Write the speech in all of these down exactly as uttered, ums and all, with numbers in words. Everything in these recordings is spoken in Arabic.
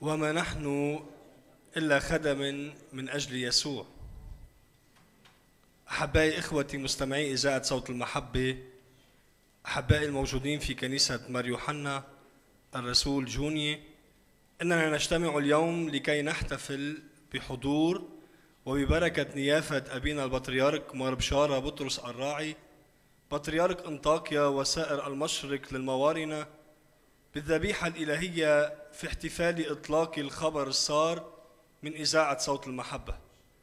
وما نحن إلا خدم من أجل يسوع. أحبائي إخوتي مستمعي إذاعة صوت المحبة، أحبائي الموجودين في كنيسة مار يوحنا الرسول جونية، إننا نجتمع اليوم لكي نحتفل بحضور وببركة نيافة أبينا البطريرك مار بشارة بطرس الراعي بطريرك أنطاكيا وسائر المشرق للموارنة بالذبيحة الإلهية في احتفال إطلاق الخبر السار من إذاعة صوت المحبة.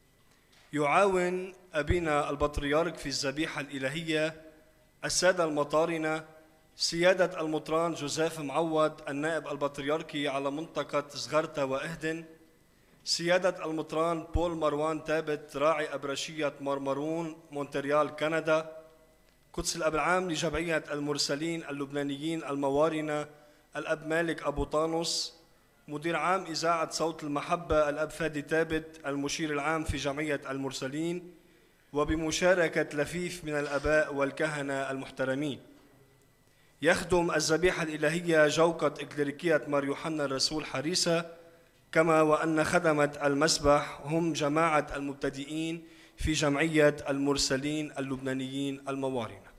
يعاون أبينا البطريرك في الذبيحة الإلهية السادة المطارنة، سيادة المطران جوزيف معوض النائب البطريركي على منطقة زغرتا وإهدن، سيادة المطران بول مروان تابت راعي أبرشية مرمرون مونتريال كندا، قدس الأب العام لجمعية المرسلين اللبنانيين الموارنة الأب مالك أبو طانوس، مدير عام إذاعة صوت المحبة الأب فادي تابت المشير العام في جمعية المرسلين، وبمشاركة لفيف من الآباء والكهنة المحترمين. يخدم الذبيحة الإلهية جوقة إكليريكية مار يوحنا الرسول حريسة، كما وأن خدمة المسبح هم جماعة المبتدئين في جمعية المرسلين اللبنانيين الموارنة.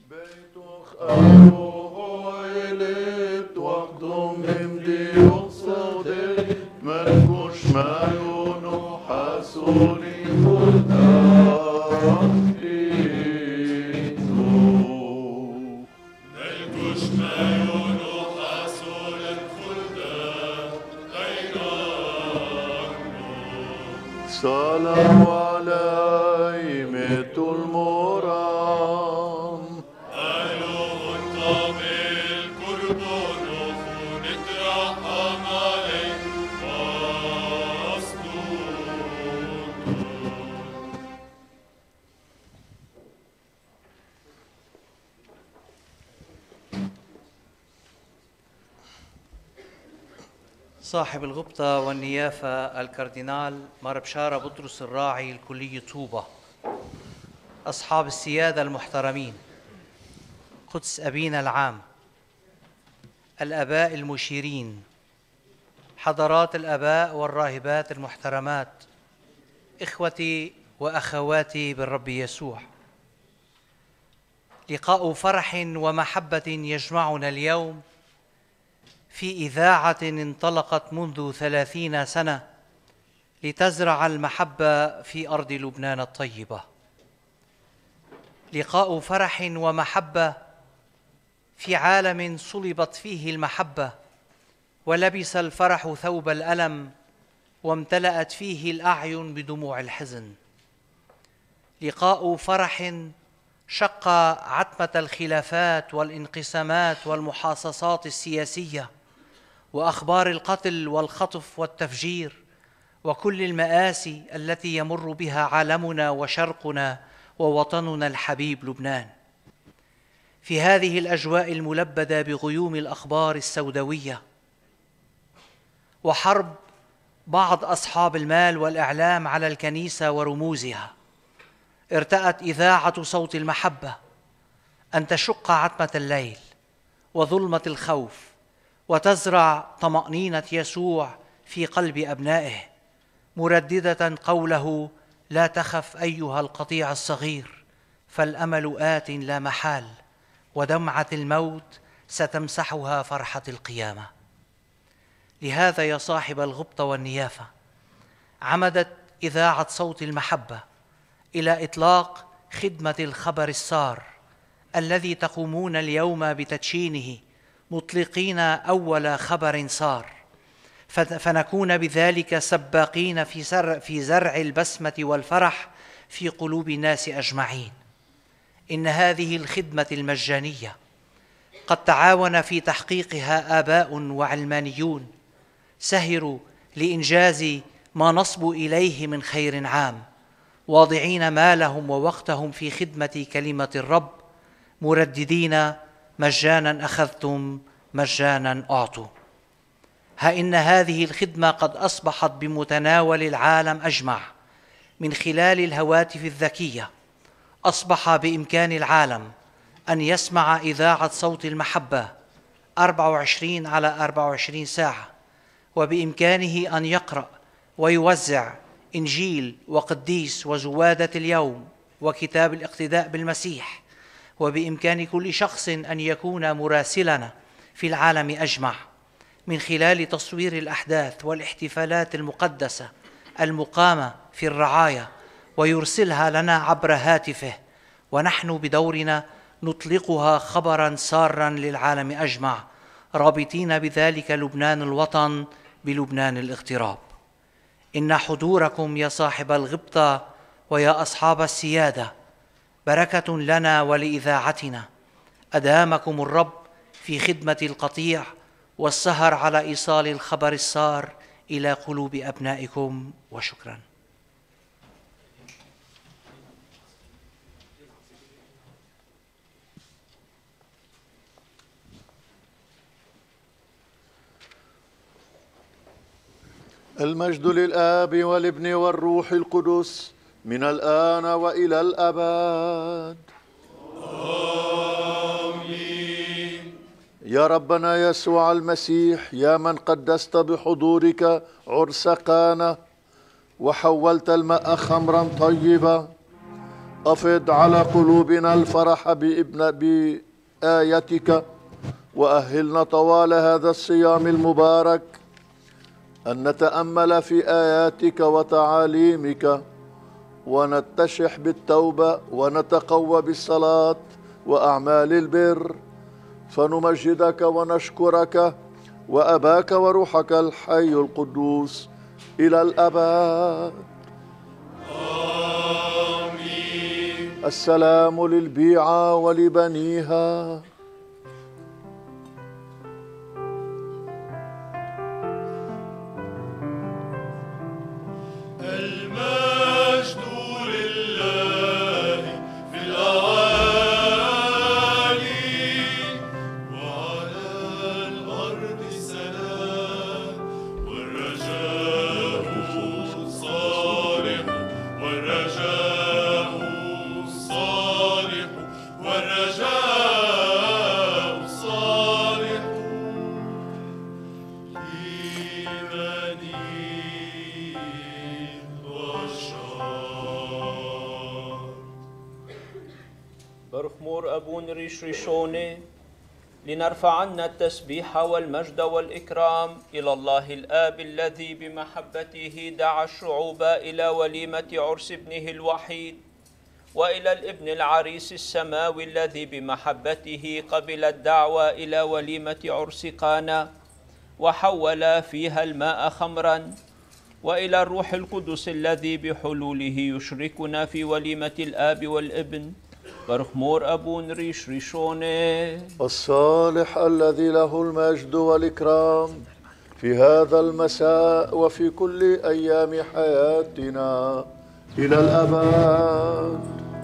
بيتوخ أويلت وقتهم همدي حصول الخلدان إيتو نلقش مايون حصول الخلدان غيرانو سلام علي ميت المرام ألوه الطابل كربون خونت رحم عليك صاحب الغبطة والنيافة الكاردينال مار بشارة بطرس الراعي الكلية طوبة، أصحاب السيادة المحترمين، قدس أبينا العام، الآباء المشيرين، حضرات الآباء والراهبات المحترمات، إخوتي وأخواتي بالرب يسوع، لقاء فرح ومحبة يجمعنا اليوم في إذاعة انطلقت منذ ثلاثين سنة لتزرع المحبة في أرض لبنان الطيبة. لقاء فرح ومحبة في عالم صلبت فيه المحبة ولبس الفرح ثوب الألم وامتلأت فيه الأعين بدموع الحزن. لقاء فرح شق عتمة الخلافات والانقسامات والمحاصصات السياسية وأخبار القتل والخطف والتفجير وكل المآسي التي يمر بها عالمنا وشرقنا ووطننا الحبيب لبنان. في هذه الأجواء الملبدة بغيوم الأخبار السوداوية وحرب بعض أصحاب المال والإعلام على الكنيسة ورموزها، ارتأت إذاعة صوت المحبة أن تشق عتمة الليل وظلمة الخوف وتزرع طمأنينة يسوع في قلب أبنائه، مرددة قوله: لا تخف أيها القطيع الصغير، فالأمل آت لا محال، ودمعة الموت ستمسحها فرحة القيامة. لهذا يا صاحب الغبطة والنيافة عمدت إذاعة صوت المحبة إلى إطلاق خدمة الخبر السار الذي تقومون اليوم بتدشينه، مطلقين أول خبر سار، فنكون بذلك سباقين في زرع, في زرع البسمة والفرح في قلوب الناس أجمعين. إن هذه الخدمة المجانية قد تعاون في تحقيقها آباء وعلمانيون سهروا لإنجاز ما نصب إليه من خير عام، واضعين مالهم ووقتهم في خدمة كلمة الرب، مرددين: مجانا أخذتم مجانا أعطوا. ها إن هذه الخدمة قد أصبحت بمتناول العالم أجمع من خلال الهواتف الذكية. أصبح بإمكان العالم أن يسمع إذاعة صوت المحبة أربع وعشرين على أربع وعشرين ساعة، وبإمكانه أن يقرأ ويوزع إنجيل وقديس وزوادة اليوم وكتاب الاقتداء بالمسيح، وبإمكان كل شخص أن يكون مراسلنا في العالم أجمع من خلال تصوير الأحداث والاحتفالات المقدسة المقامة في الرعاية ويرسلها لنا عبر هاتفه، ونحن بدورنا نطلقها خبراً ساراً للعالم أجمع، رابطين بذلك لبنان الوطن بلبنان الاغتراب. إن حضوركم يا صاحب الغبطة ويا أصحاب السيادة بركة لنا ولإذاعتنا. أدامكم الرب في خدمة القطيع والسهر على إيصال الخبر السار إلى قلوب أبنائكم، وشكراً. المجد للآب والابن والروح القدس من الآن وإلى الأبد. آمين. يا ربنا يسوع المسيح، يا من قدست بحضورك عرس قانا وحولت الماء خمرا طيبا، أفض على قلوبنا الفرح بابن بآيتك، وأهلنا طوال هذا الصيام المبارك أن نتأمل في آياتك وتعاليمك، ونتشح بالتوبة، ونتقوى بالصلاة وأعمال البر، فنمجدك ونشكرك وأباك وروحك الحي القدوس إلى الأبد. آمين. السلام للبيعة ولبنيها. برخمور أبون ريش ريشوني لنرفع عنا التسبيح والمجد والإكرام إلى الله الآب الذي بمحبته دعا الشعوب إلى وليمة عرس ابنه الوحيد، وإلى الابن العريس السماوي الذي بمحبته قبل الدعوة إلى وليمة عرس قانا وحول فيها الماء خمرا، وإلى الروح القدس الذي بحلوله يشركنا في وليمة الآب والابن. برخمور أبون ريش ريشوني الصالح الذي له المجد والإكرام في هذا المساء وفي كل أيام حياتنا إلى الأبد.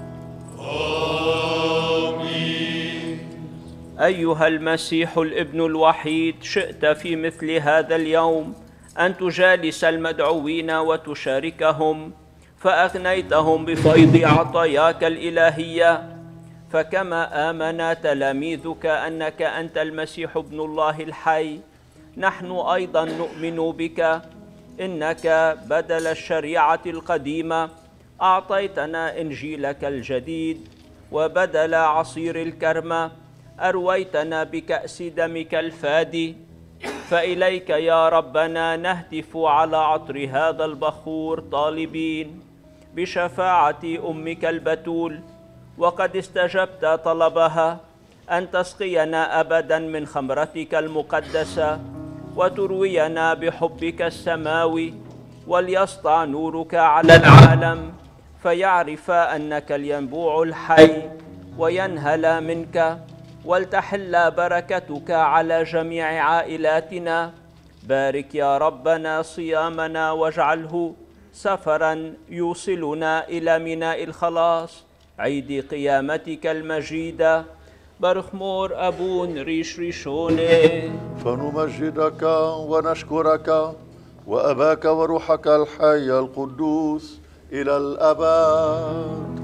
آمين. أيها المسيح الابن الوحيد، شئت في مثل هذا اليوم أن تجالس المدعوين وتشاركهم، فأغنيتهم بفيض عطاياك الإلهية، فكما آمن تلاميذك أنك أنت المسيح ابن الله الحي، نحن أيضا نؤمن بك، إنك بدل الشريعة القديمة أعطيتنا إنجيلك الجديد، وبدل عصير الكرمة أرويتنا بكأس دمك الفادي. فإليك يا ربنا نهتف على عطر هذا البخور طالبين بشفاعة أمك البتول، وقد استجبت طلبها أن تسقينا أبدا من خمرتك المقدسة وتروينا بحبك السماوي، وليسطع نورك على العالم فيعرف أنك الينبوع الحي وينهل منك، ولتحل بركتك على جميع عائلاتنا. بارك يا ربنا صيامنا واجعله سفرا يوصلنا إلى ميناء الخلاص عيد قيامتك المجيدة. برخمور أبون ريش ريشوني فنمجدك ونشكرك وأباك وروحك الحي القدوس إلى الأبد.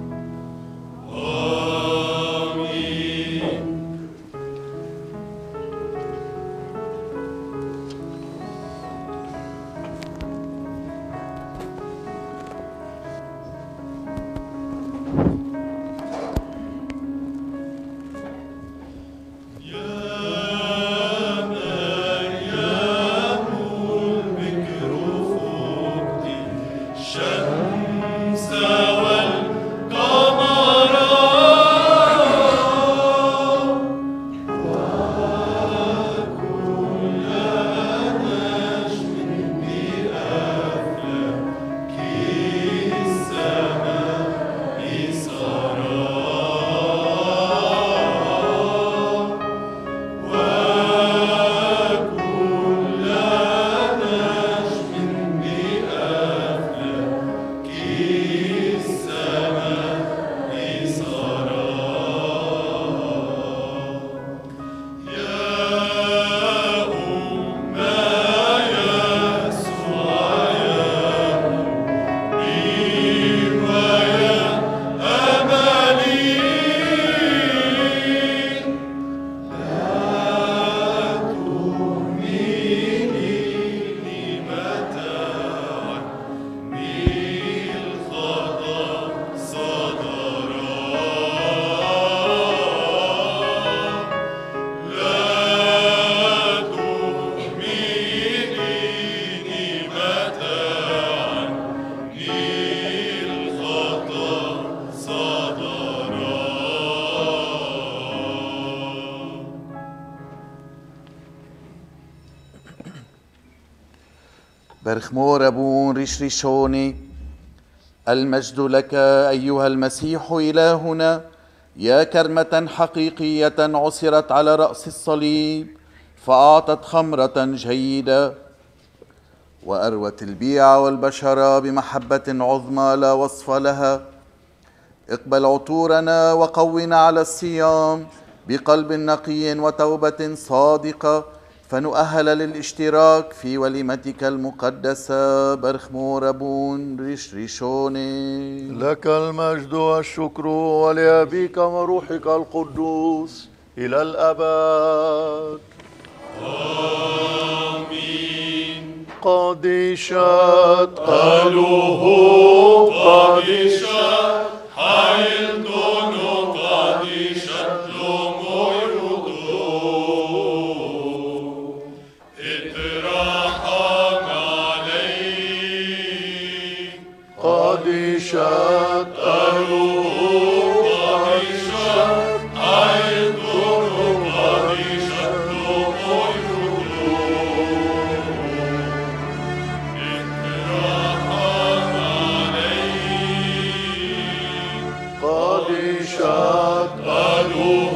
آمين. الشمس والقمر برخمور أبون ريش ريشوني. المجد لك أيها المسيح إلهنا، يا كرمة حقيقية عصرت على رأس الصليب فأعطت خمرة جيدة وأروت البيع والبشر بمحبة عظمى لا وصف لها. اقبل عطورنا وقونا على الصيام بقلب نقي وتوبة صادقة، فنؤهل للاشتراك في وليمتك المقدسة. برخمور أبون ريش ريشوني. لك المجد والشكر ولأبيك وروحك القدوس إلى الأبد. آمين. قديشت قالوه قديشت حيل دونو قديشت لومو يدو اترحم علي. قديشت قالوه قديشت حيل دونو قديشت لومو يدو اترحم قديشت قالوه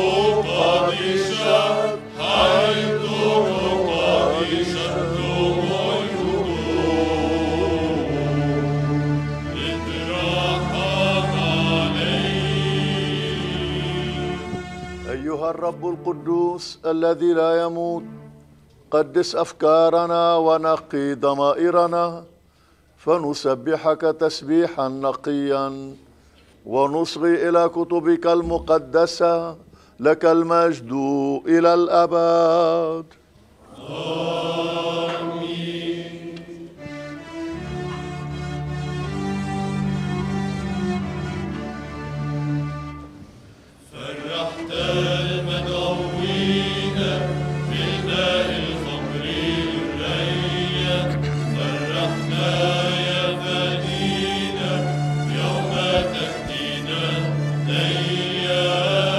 قديشت حيل دونو قديشت لومو يدو اترحم علي. أيها الرب القدوس الذي لا يموت، قدس أفكارنا ونقي ضمائرنا فنسبحك تسبيحا نقيا ونصغي إلى كتبك المقدسة. لك المجد إلى الأبد. فرحت المدعوين بالماء الخمر الريا، فرحنا يا بنينا يوم تأتينا نيا.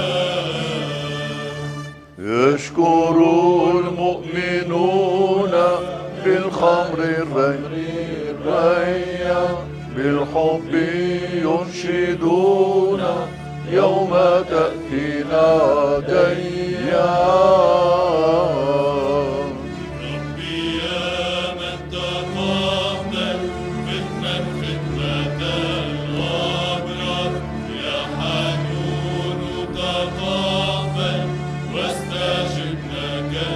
يشكر المؤمنون بالخمر الريا، بالحب ينشدون يوم تأتينا ديا. ربي يا من تقبل ختما ختمة الأبرار، يا حنون تقبل واستجبنا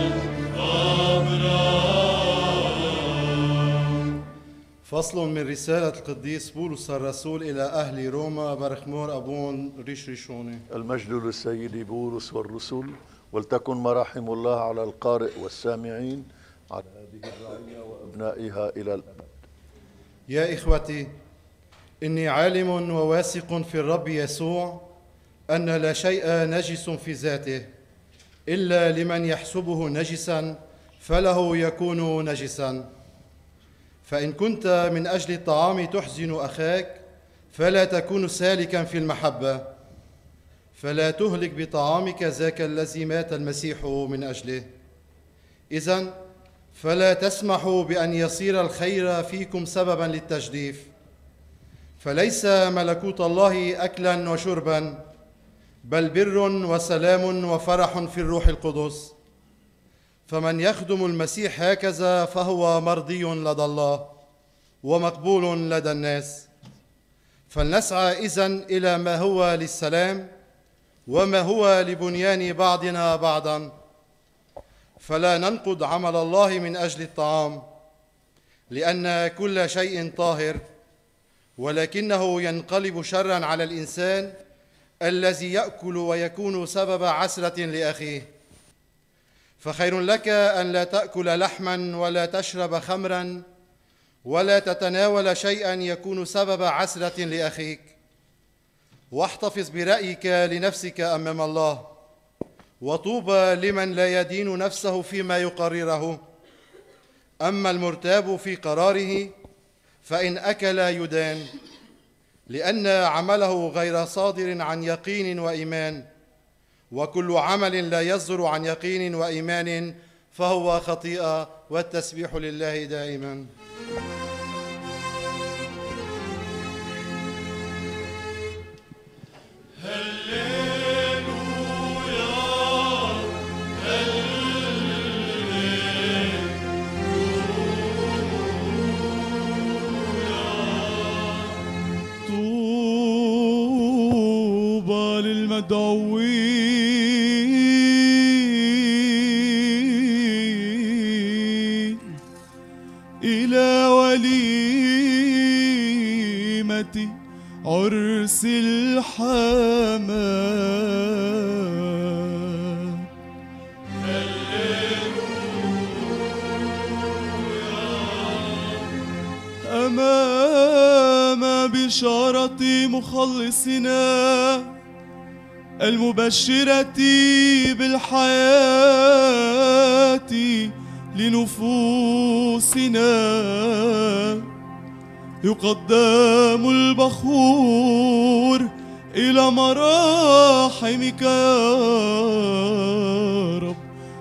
كالأبرار. فصل من رسالة القديس بولس الرسول إلى أهل روما. برخمور أبون ريش ريشوني. المجد للسيد بولس والرسل، ولتكن مراحم الله على القارئ والسامعين على هذه الرعية وأبنائها إلى الأبد. يا إخوتي، إني عالم وواثق في الرب يسوع أن لا شيء نجس في ذاته، إلا لمن يحسبه نجسا فله يكون نجسا. فإن كنت من أجل الطعام تحزن أخاك فلا تكون سالكا في المحبة، فلا تهلك بطعامك ذاك الذي مات المسيح من أجله. إذن فلا تسمحوا بأن يصير الخير فيكم سببا للتجديف، فليس ملكوت الله أكلا وشربا، بل بر وسلام وفرح في الروح القدس. فمن يخدم المسيح هكذا فهو مرضي لدى الله ومقبول لدى الناس. فلنسعى إذن إلى ما هو للسلام وما هو لبنيان بعضنا بعضا، فلا ننقض عمل الله من أجل الطعام، لأن كل شيء طاهر، ولكنه ينقلب شرا على الإنسان الذي يأكل ويكون سبب عسرة لأخيه. فخير لك أن لا تأكل لحما ولا تشرب خمرا ولا تتناول شيئا يكون سبب عسرة لأخيك، واحتفظ برأيك لنفسك أمام الله. وطوبى لمن لا يدين نفسه فيما يقرره. أما المرتاب في قراره فإن أكل يدان، لأن عمله غير صادر عن يقين وإيمان، وكل عمل لا يصدر عن يقين وإيمان فهو خطيئة، والتسبيح لله دائما. المدعوين إلى وليمة عرس الحمام. أمام بشارة مخلصنا المبشرة بالحياة لنفوسنا يقدم البخور إلى مراحمك يا رب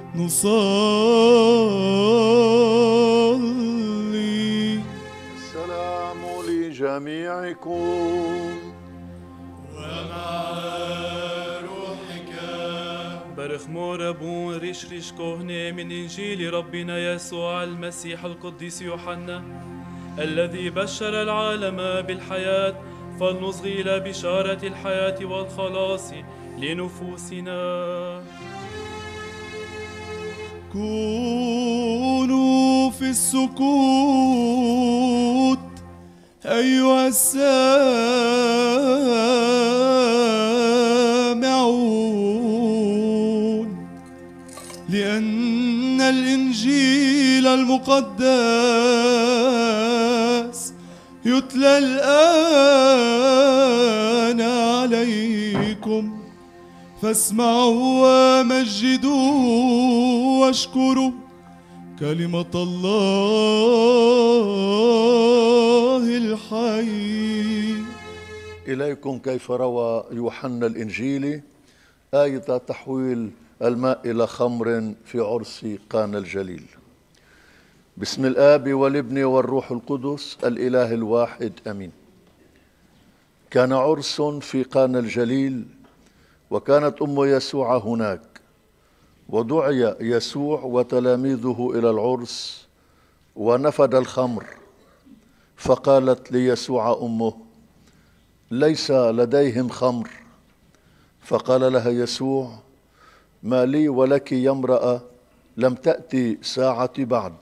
نصلي. السلام لجميعكم برخ موربون ريش ريش كهنة من إنجيل ربنا يسوع المسيح القديس يوحنا الذي بشر العالم بالحياة، فلنصغي إلى بشارة الحياة والخلاص لنفوسنا. كونوا في السكوت أيها السامعون، لأن الإنجيل المقدس يتلى الآن عليكم، فاسمعوا ومجدوا واشكروا كلمة الله الحي. إليكم كيف روى يوحنا الإنجيلي آية تحويل الماء إلى خمر في عرس قانا الجليل. بسم الآب والابن والروح القدس الإله الواحد أمين. كان عرس في قانا الجليل، وكانت أم يسوع هناك، ودعي يسوع وتلاميذه إلى العرس، ونفد الخمر. فقالت ليسوع أمه: ليس لديهم خمر. فقال لها يسوع: ما لي ولك يا امرأة، لم تأتي ساعتي بعد.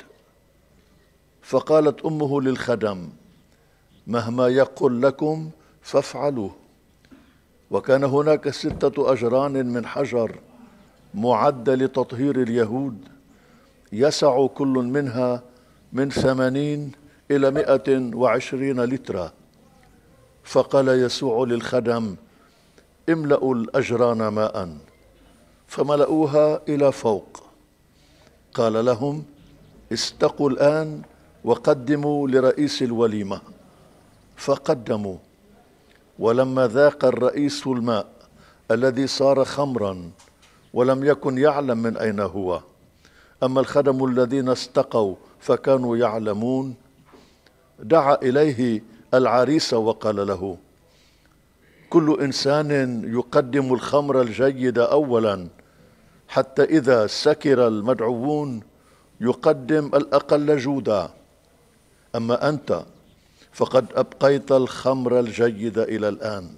فقالت أمه للخدم: مهما يقل لكم فافعلوه. وكان هناك ستة أجران من حجر معدة لتطهير اليهود، يسع كل منها من ثمانين إلى مئة وعشرين لترا. فقال يسوع للخدم: املأوا الأجران ماء. فملأوها إلى فوق. قال لهم: استقوا الآن وقدموا لرئيس الوليمة. فقدموا. ولما ذاق الرئيس الماء الذي صار خمرا، ولم يكن يعلم من أين هو، أما الخدم الذين استقوا فكانوا يعلمون، دعا إليه العريس وقال له: كل إنسان يقدم الخمر الجيد أولا، حتى إذا سكر المدعوون يقدم الأقل جودا، أما أنت فقد أبقيت الخمر الجيد إلى الآن.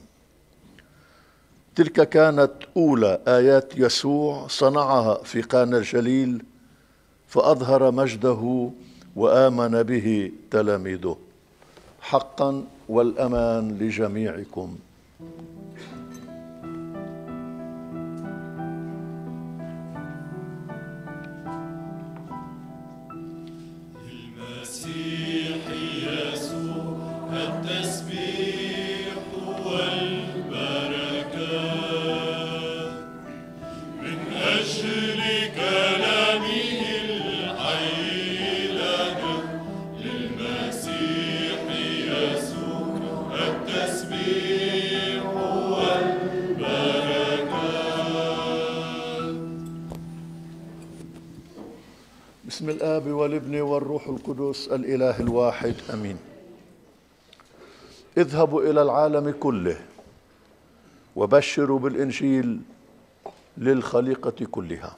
تلك كانت أولى آيات يسوع صنعها في قانا الجليل، فأظهر مجده وآمن به تلاميذه. حقا والأمان لجميعكم. المسيح يسوع التسبيح والبركات من أجل كلامه الحي لنا. للمسيح يسوع التسبيح والبركات. باسم الآب والابن والروح القدس الإله الواحد أمين. اذهبوا إلى العالم كله وبشروا بالإنجيل للخليقة كلها.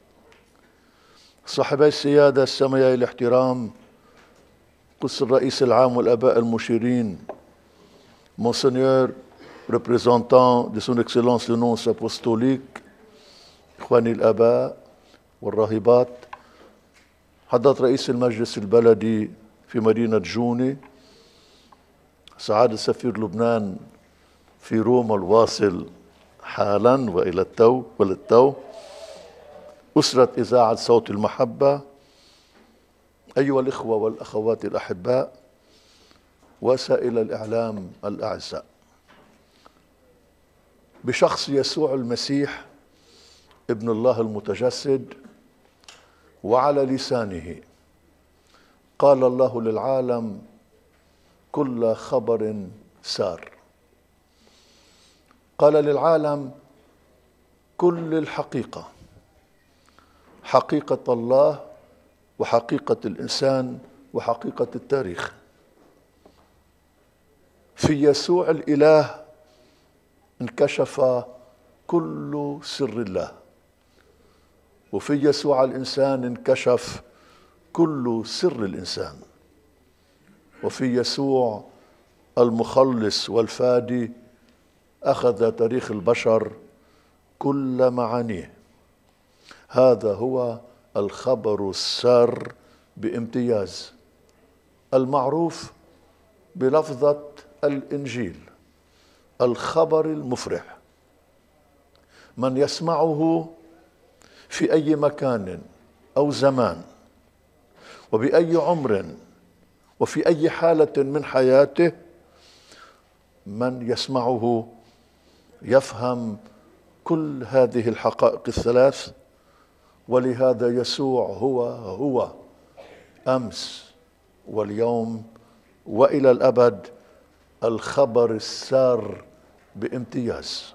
صاحبي السيادة السمية الاحترام، قس الرئيس العام والآباء المشيرين، Monseigneur, représentant de son Excellence le nonce apostolique, إخواني الآباء والراهبات، حضرة رئيس المجلس البلدي في مدينة جوني، سعادة سفير لبنان في روما الواصل حالا وإلى التو وللتو، أسرة إذاعة صوت المحبة، أيها الإخوة والأخوات الأحباء، وسائل الإعلام الأعزاء. بشخص يسوع المسيح ابن الله المتجسد وعلى لسانه قال الله للعالم كل خبر سار. قال للعالم كل الحقيقة، حقيقة الله وحقيقة الإنسان وحقيقة التاريخ. في يسوع الإله انكشف كل سر الله، وفي يسوع الإنسان انكشف كل سر الإنسان، وفي يسوع المخلص والفادي أخذ تاريخ البشر كل معانيه. هذا هو الخبر السار بامتياز، المعروف بلفظة الإنجيل، الخبر المفرح. من يسمعه في أي مكان أو زمان وبأي عمر وفي أي حالة من حياته، من يسمعه يفهم كل هذه الحقائق الثلاث. ولهذا يسوع هو هو أمس واليوم وإلى الأبد الخبر السار بامتياز.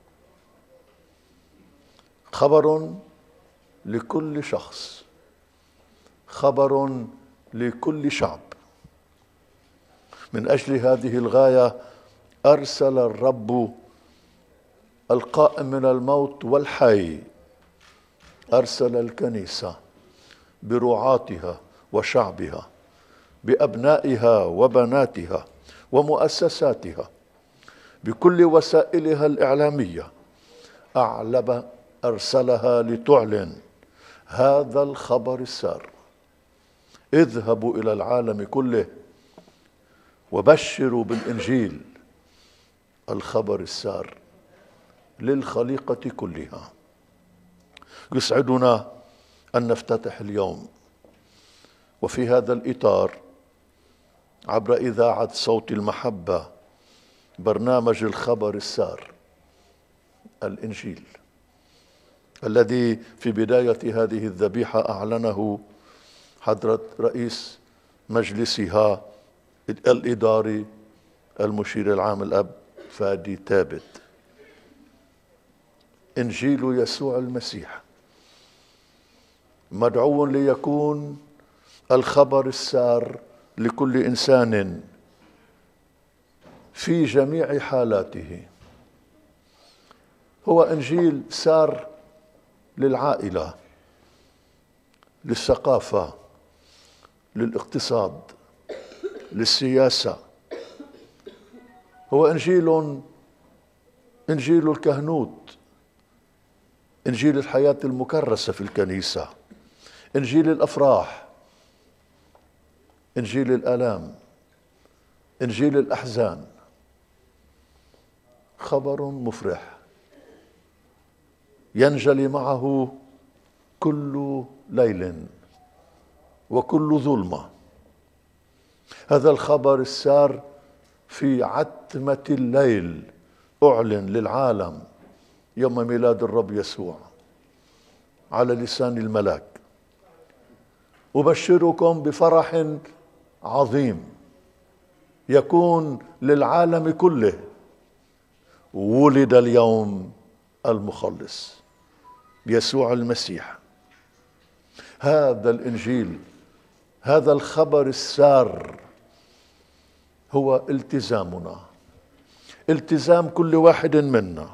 خبر لكل شخص، خبر لكل شعب. من أجل هذه الغاية أرسل الرب القائم من الموت والحي، أرسل الكنيسة برعاتها وشعبها، بأبنائها وبناتها ومؤسساتها، بكل وسائلها الإعلامية، أعلب أرسلها لتعلن هذا الخبر السار. اذهبوا إلى العالم كله وبشروا بالإنجيل، الخبر السار للخليقة كلها. يسعدنا أن نفتتح اليوم وفي هذا الإطار عبر إذاعة صوت المحبة برنامج الخبر السار، الإنجيل، الذي في بداية هذه الذبيحة أعلنه حضرة رئيس مجلسها الإداري المشير العام الأب فادي ثابت. إنجيل يسوع المسيح مدعو ليكون الخبر السار لكل إنسان في جميع حالاته. هو إنجيل سار للعائلة، للثقافة، للاقتصاد، للسياسة. هو إنجيل إنجيل الكهنوت، إنجيل الحياة المكرسة في الكنيسة، إنجيل الأفراح، إنجيل الآلام، إنجيل الأحزان. خبر مفرح ينجلي معه كل ليل وكل ظلمة. هذا الخبر السار في عتمة الليل أعلن للعالم يوم ميلاد الرب يسوع على لسان الملاك. أبشركم بفرح عظيم يكون للعالم كله، ولد اليوم المخلص يسوع المسيح. هذا الإنجيل، هذا الخبر السار هو التزامنا، التزام كل واحد منا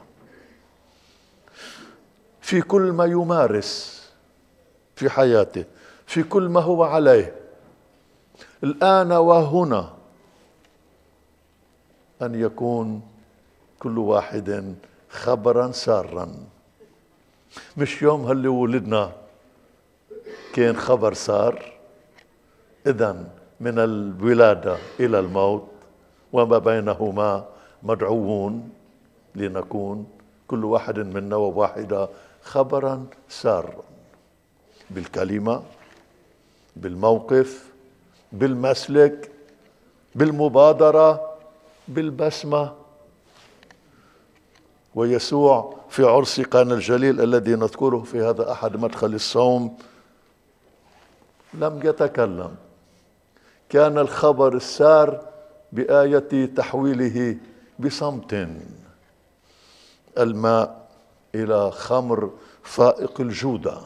في كل ما يمارس في حياته، في كل ما هو عليه الآن وهنا، أن يكون كل واحد خبرا سارا. مش يوم هاللي ولدنا كان خبر سار، إذن من الولادة إلى الموت وما بينهما مدعوون لنكون كل واحد منا وواحدة خبرا سارا، بالكلمة، بالموقف، بالمسلك، بالمبادرة، بالبسمة. ويسوع في عرس قانا الجليل الذي نذكره في هذا أحد مدخل الصوم لم يتكلم، كان الخبر السار بآية تحويله بصمت الماء إلى خمر فائق الجودة،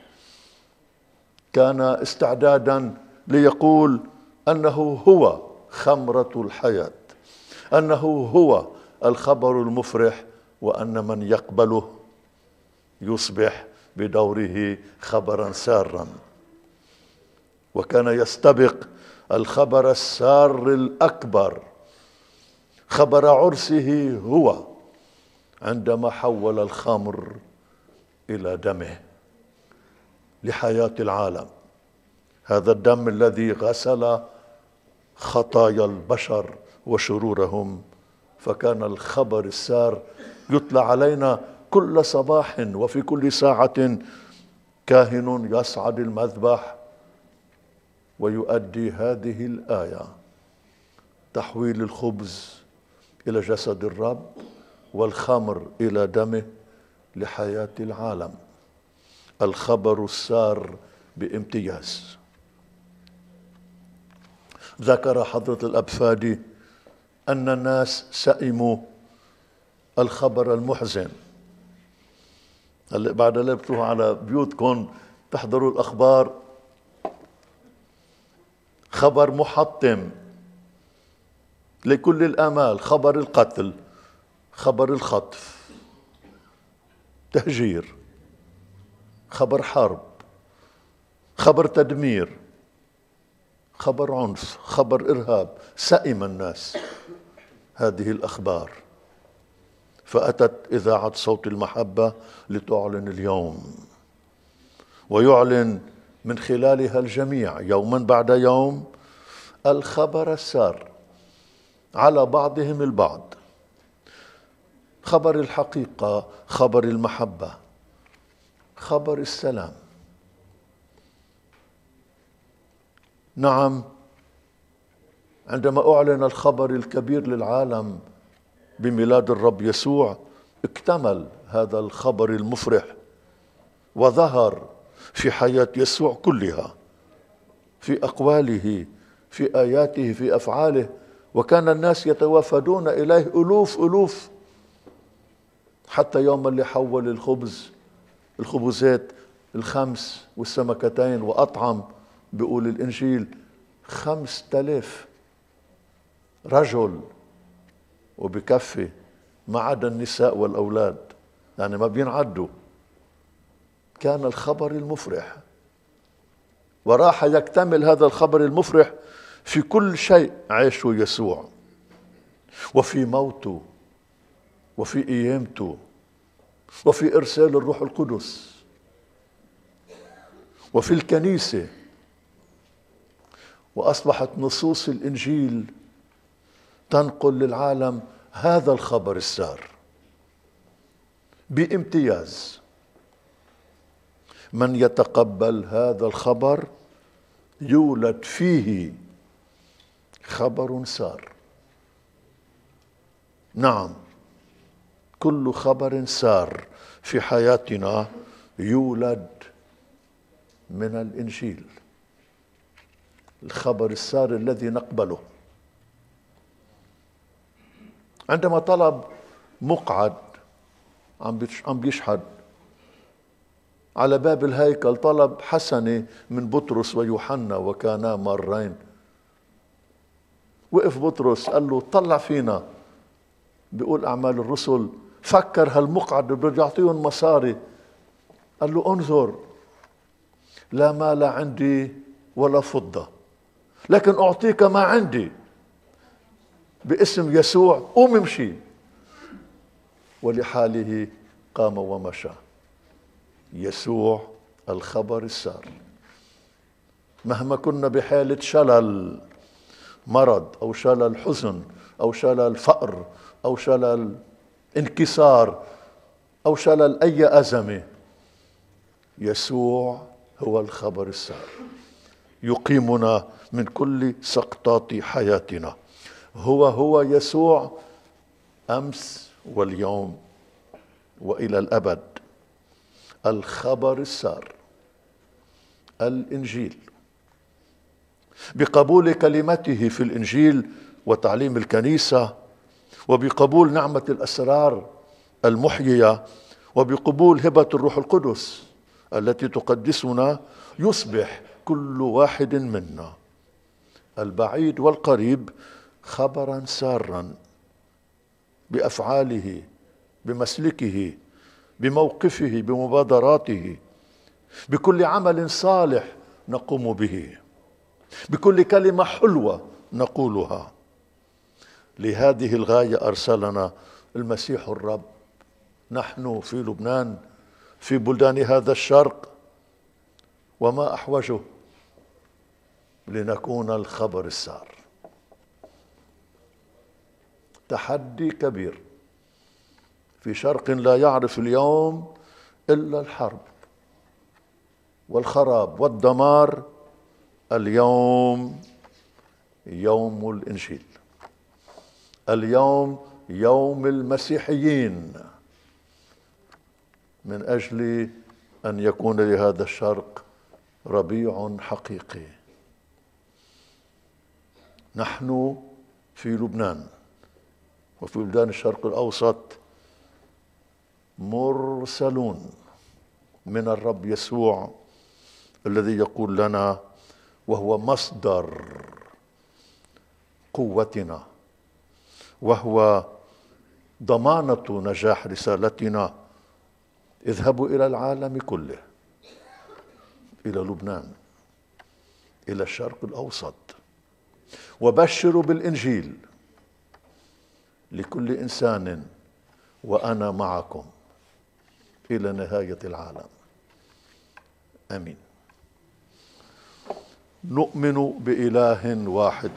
كان استعدادا ليقول أنه هو خمرة الحياة، أنه هو الخبر المفرح، وأن من يقبله يصبح بدوره خبرا سارا. وكان يستبق الخبر السار الأكبر، خبر عرسه هو، عندما حول الخمر إلى دمه لحياة العالم، هذا الدم الذي غسل خطايا البشر وشرورهم. فكان الخبر السار يطلع علينا كل صباح وفي كل ساعة. كاهن يصعد المذبح ويؤدي هذه الآية: تحويل الخبز إلى جسد الرب والخمر إلى دمه لحياة العالم. الخبر السار بامتياز. ذكر حضرة الأب فادي أن الناس سئموا الخبر المحزن. هلا بعد لا بتروحوا على بيوتكم تحضروا الأخبار، خبر محطم لكل الآمال، خبر القتل، خبر الخطف، تهجير، خبر حرب، خبر تدمير، خبر عنف، خبر إرهاب. سئم الناس هذه الأخبار، فأتت إذاعة صوت المحبة لتعلن اليوم، ويعلن من خلالها الجميع يوما بعد يوم الخبر السار على بعضهم البعض، خبر الحقيقة، خبر المحبة، خبر السلام. نعم، عندما أعلن الخبر الكبير للعالم بميلاد الرب يسوع، اكتمل هذا الخبر المفرح وظهر في حياة يسوع كلها، في أقواله، في آياته، في أفعاله. وكان الناس يتوافدون إليه ألوف ألوف، حتى يوم اللي حول الخبز الخبزات الخمس والسمكتين وأطعم، بيقول الإنجيل خمس تلاف رجل وبكفي، ما عدا النساء والأولاد، يعني ما بينعدوا. كان الخبر المفرح، وراح يكتمل هذا الخبر المفرح في كل شيء عاشه يسوع، وفي موته، وفي قيامته، وفي إرسال الروح القدس، وفي الكنيسة. وأصبحت نصوص الإنجيل تنقل للعالم هذا الخبر السار بامتياز. من يتقبل هذا الخبر يولد فيه خبر سار. نعم، كل خبر سار في حياتنا يولد من الإنجيل، الخبر السار الذي نقبله. عندما طلب مقعد عم بيشحد على باب الهيكل طلب حسنة من بطرس ويوحنا وكانا مرين. وقف بطرس قال له طلع فينا، بيقول أعمال الرسل فكر هالمقعد بده يعطيهم مصاري، قال له انظر لا مال عندي ولا فضة لكن أعطيك ما عندي، باسم يسوع قوم امشي. ولحاله قام ومشى. يسوع الخبر السار. مهما كنا بحالة شلل، مرض أو شلل حزن أو شلل فقر أو شلل انكسار أو شلل أي أزمة، يسوع هو الخبر السار يقيمنا من كل سقطات حياتنا. هو هو يسوع أمس واليوم وإلى الأبد. الخبر السار، الإنجيل. بقبول كلمته في الإنجيل وتعليم الكنيسة، وبقبول نعمة الأسرار المحيية، وبقبول هبة الروح القدس التي تقدسنا، يصبح كل واحد منا البعيد والقريب خبرا سارا بأفعاله، بمسلكه، بموقفه، بمبادراته، بكل عمل صالح نقوم به، بكل كلمة حلوة نقولها. لهذه الغاية أرسلنا المسيح الرب. نحن في لبنان، في بلدان هذا الشرق، وما أحوجه لنكون الخبر السار. تحدي كبير في شرق لا يعرف اليوم إلا الحرب والخراب والدمار. اليوم يوم الإنجيل، اليوم يوم المسيحيين، من أجل أن يكون لهذا الشرق ربيع حقيقي. نحن في لبنان وفي بلدان الشرق الأوسط مرسلون من الرب يسوع الذي يقول لنا، وهو مصدر قوتنا وهو ضمانة نجاح رسالتنا: اذهبوا إلى العالم كله، إلى لبنان، إلى الشرق الأوسط، وبشروا بالإنجيل لكل إنسان، وأنا معكم إلى نهاية العالم. آمين. نؤمن بإله واحد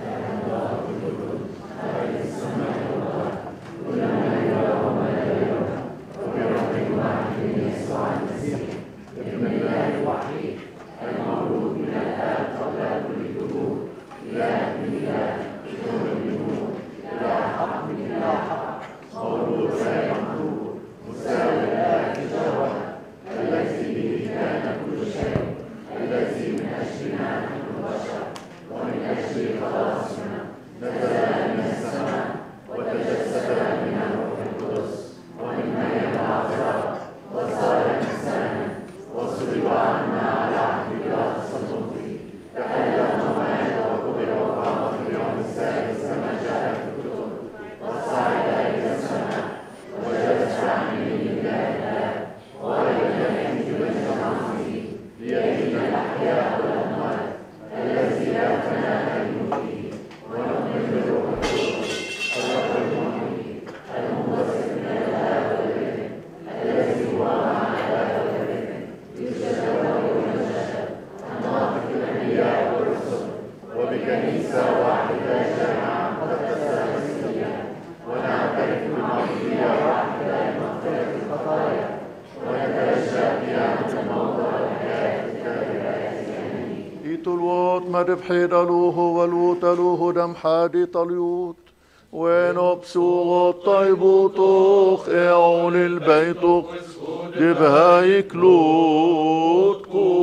بحيدلوه والوتلوه دم حادي طليوت ونبسوغ الطيبوطوخ اعول البيتوخ دبهاي كلوت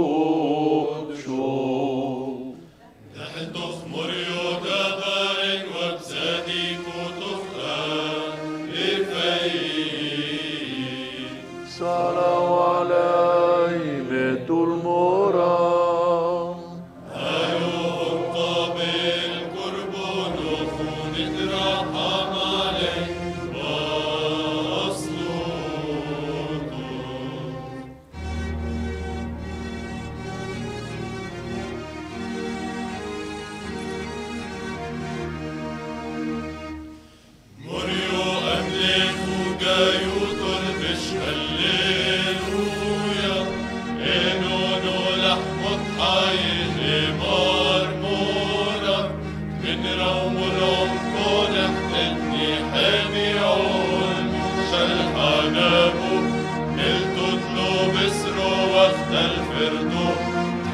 كوشو تحتخ مريوت أبارك وبسادي كوتخان لفاي صلوا علي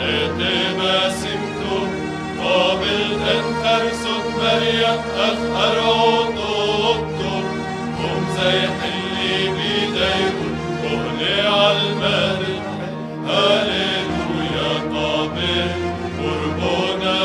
حياتي ما سمته قابل أن ترسد مريم أخر عطوبته قوم زي حلي بيديكم وهني عالمهد هاليلويا قابل قربنا.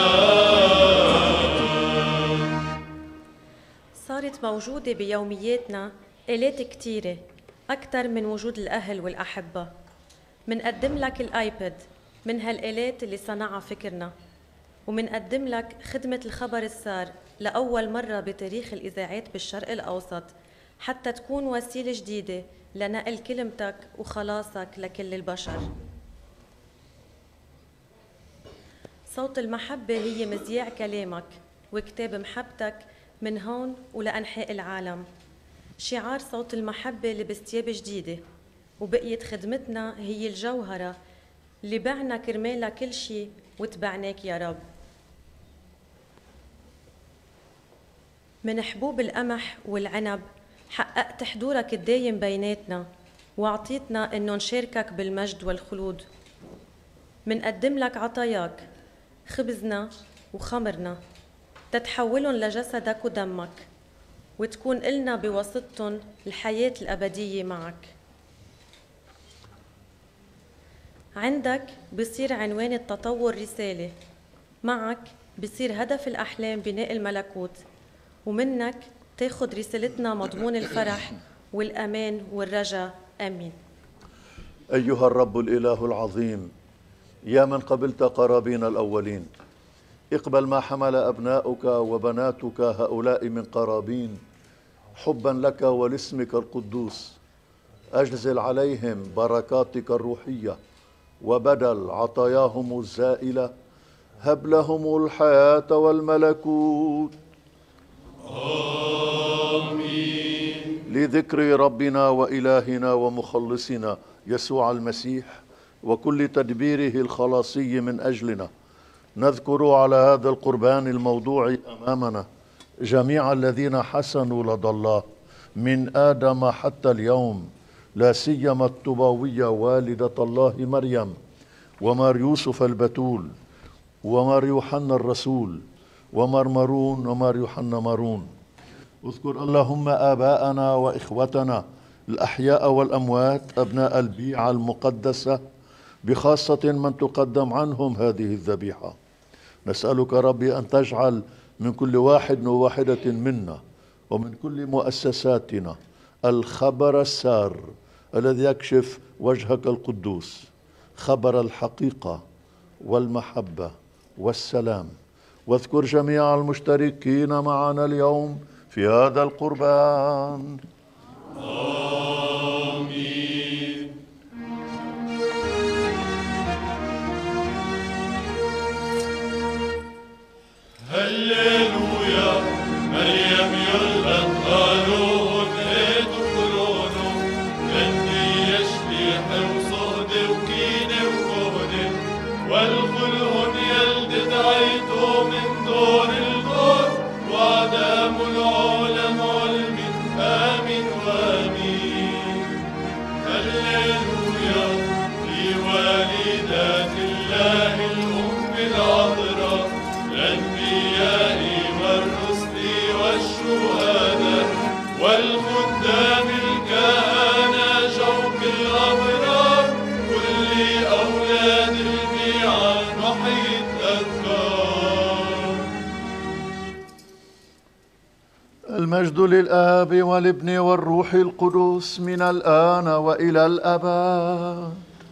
صارت موجودة بيومياتنا آلات كتيرة أكتر من وجود الأهل والأحبة. منقدم لك الآيباد من هالآلات اللي صنعها فكرنا، ومنقدم لك خدمة الخبر السار لأول مرة بتاريخ الإذاعات بالشرق الأوسط، حتى تكون وسيلة جديدة لنقل كلمتك وخلاصك لكل البشر. صوت المحبة هي مذياع كلامك وكتاب محبتك من هون ولأنحاء العالم. شعار صوت المحبة لبس ثياب جديدة، وبقيت خدمتنا هي الجوهرة اللي بعنا كرمالها كل شي وتبعناك يا رب. من حبوب القمح والعنب حققت حضورك الدايم بيناتنا، وعطيتنا انه نشاركك بالمجد والخلود. منقدم لك عطاياك خبزنا وخمرنا تتحولن لجسدك ودمك، وتكون إلنا بوسطهم الحياة الأبدية معك. عندك بصير عنوان التطور رسالة، معك بصير هدف الأحلام بناء الملكوت، ومنك تاخد رسالتنا مضمون الفرح والأمان والرجاء. آمين. أيها الرب الإله العظيم، يا من قبلت قرابين الأولين، اقبل ما حمل أبناؤك وبناتك هؤلاء من قرابين حبا لك ولاسمك القدوس. أجزل عليهم بركاتك الروحية وبدل عطاياهم الزائلة هب لهم الحياة والملكوت. آمين. لذكر ربنا وإلهنا ومخلصنا يسوع المسيح وكل تدبيره الخلاصي من أجلنا، نذكر على هذا القربان الموضوع أمامنا جميع الذين حسنوا لدى الله من آدم حتى اليوم، لا سيما الطوباوية والدة الله مريم، ومار يوسف البتول، ومار يوحنا الرسول، ومار مارون، ومار يوحنا مارون. اذكر اللهم آباءنا وإخوتنا الأحياء والأموات أبناء البيعة المقدسة، بخاصة من تقدم عنهم هذه الذبيحة. نسألك ربي أن تجعل من كل واحد وواحدة منا ومن كل مؤسساتنا الخبر السار الذي يكشف وجهك القدوس، خبر الحقيقة والمحبة والسلام. واذكر جميع المشتركين معنا اليوم في هذا القربان. آمين. هللويا. مريم يلبت قالوه نهيت قرونه كني يشليح وصهد وكينة وكهنة والخلهم يلد دعيته من دون الغور وعدام العالم علم آمين وآمين. هللويا. في والدات الله الأم العذراء الأنبياء والرسل والشهداء والخدام الكهنة شوق الأبرار كل أولاد البيعة نحيي الأذكار. المجد للآب والابن والروح القدس من الآن وإلى الأبد.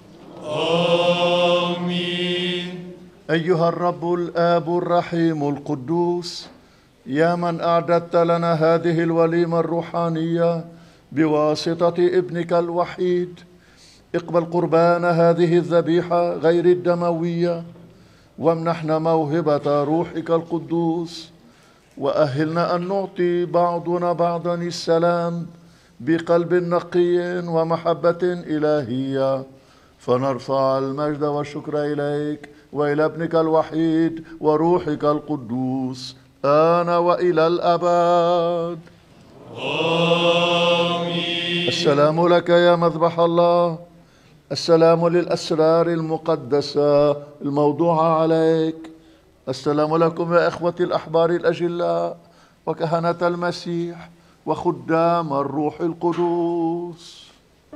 آمين. أيها الرب الآب الرحيم القدوس، يا من أعددت لنا هذه الوليمة الروحانية بواسطة ابنك الوحيد، اقبل قربان هذه الذبيحة غير الدموية وامنحنا موهبة روحك القدوس، وأهلنا أن نعطي بعضنا بعضا السلام بقلب نقي ومحبة إلهية، فنرفع المجد والشكر إليك وإلى ابنك الوحيد وروحك القدوس آن وإلى الأبد. آمين. السلام لك يا مذبح الله، السلام للأسرار المقدسة الموضوعة عليك. السلام لكم يا إخوتي الأحبار الأجلاء وكهنة المسيح وخدام الروح القدوس.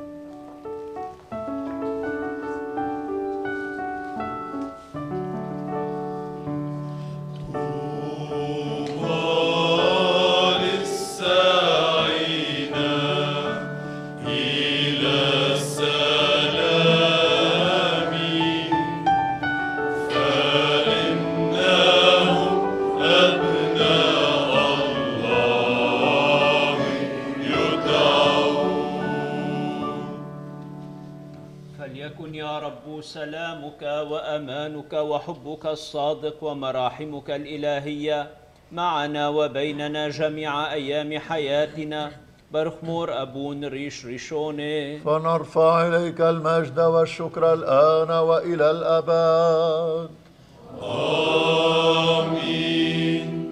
سلامك وأمانك وحبك الصادق ومراحمك الإلهية معنا وبيننا جميع أيام حياتنا برخمور أبون ريش ريشوني. فنرفع إليك المجد والشكر الآن وإلى الأبد. آمين.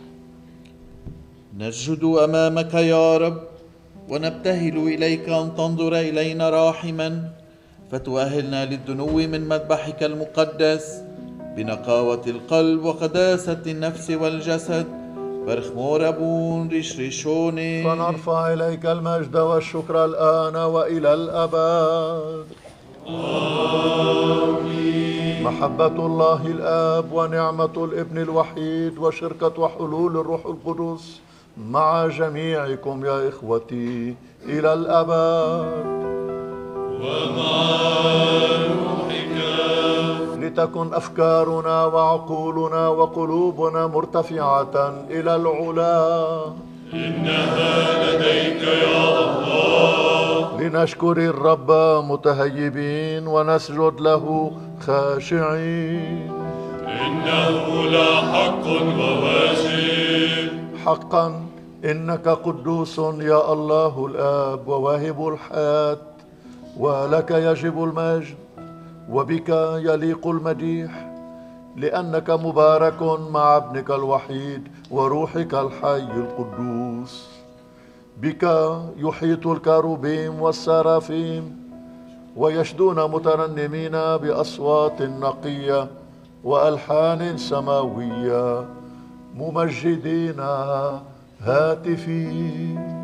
نسجد أمامك يا رب ونبتهل إليك أن تنظر إلينا راحما، فتؤهلنا للدنو من مذبحك المقدس بنقاوة القلب وقداسة النفس والجسد برخمور أبون ريش ريشوني. فنرفع إليك المجد والشكر الآن وإلى الأبد. آمين. محبة الله الآب ونعمة الابن الوحيد وشركة وحلول الروح القدس مع جميعكم يا إخوتي إلى الأبد. ومع روحك. لتكن أفكارنا وعقولنا وقلوبنا مرتفعة إلى العلا. إنها لديك يا الله. لنشكر الرب متهيبين ونسجد له خاشعين. إنه لحق وواجب. حقا إنك قدوس يا الله الآب وواهب الحياة، ولك يجب المجد وبك يليق المديح، لأنك مبارك مع ابنك الوحيد وروحك الحي القدوس. بك يحيط الكروبيم والسرافيم ويشدون مترنمين بأصوات نقية وألحان سماوية ممجدين هاتفين.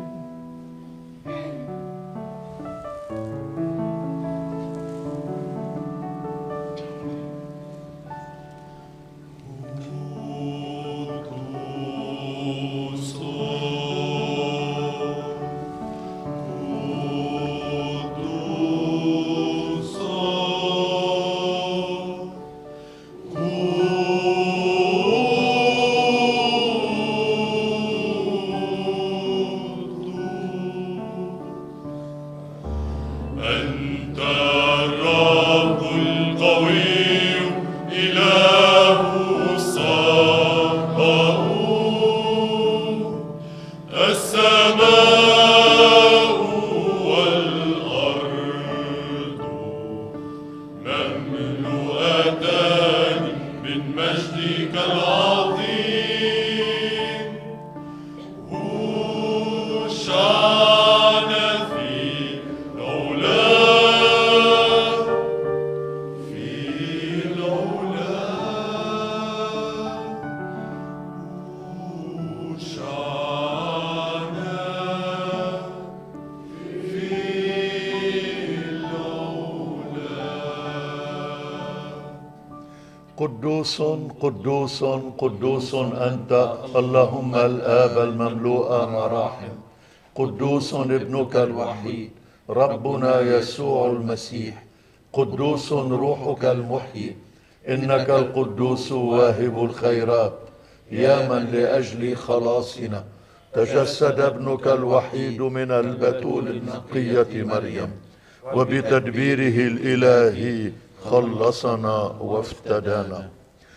قدوس قدوس قدوس أنت اللهم الآب المملوء مراحم، قدوس ابنك الوحيد ربنا يسوع المسيح، قدوس روحك المحيي، إنك القدوس واهب الخيرات، يا من لأجل خلاصنا تجسد ابنك الوحيد من البتول النقية مريم، وبتدبيره الإلهي خلصنا وافتدانا.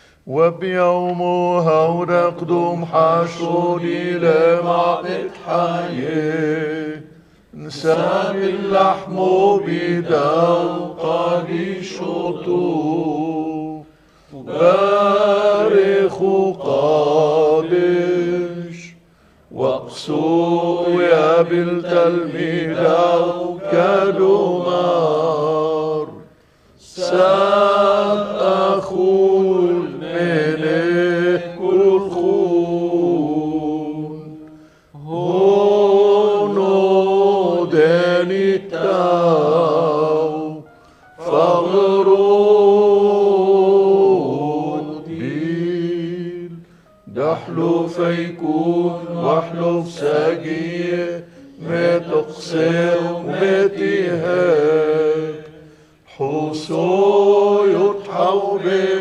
وبيوم هود قدوم حاشوني لمعبد حي نساب اللحم بداو قادي شطو بارخ قادش واقسو يا بالتلميذ كدوما ساب أخول منك كل خون هونو داني تاو فغرون بيل دحلو فيكون واحلف ساقية ما تقصر وما تهاك حصو يتحوبي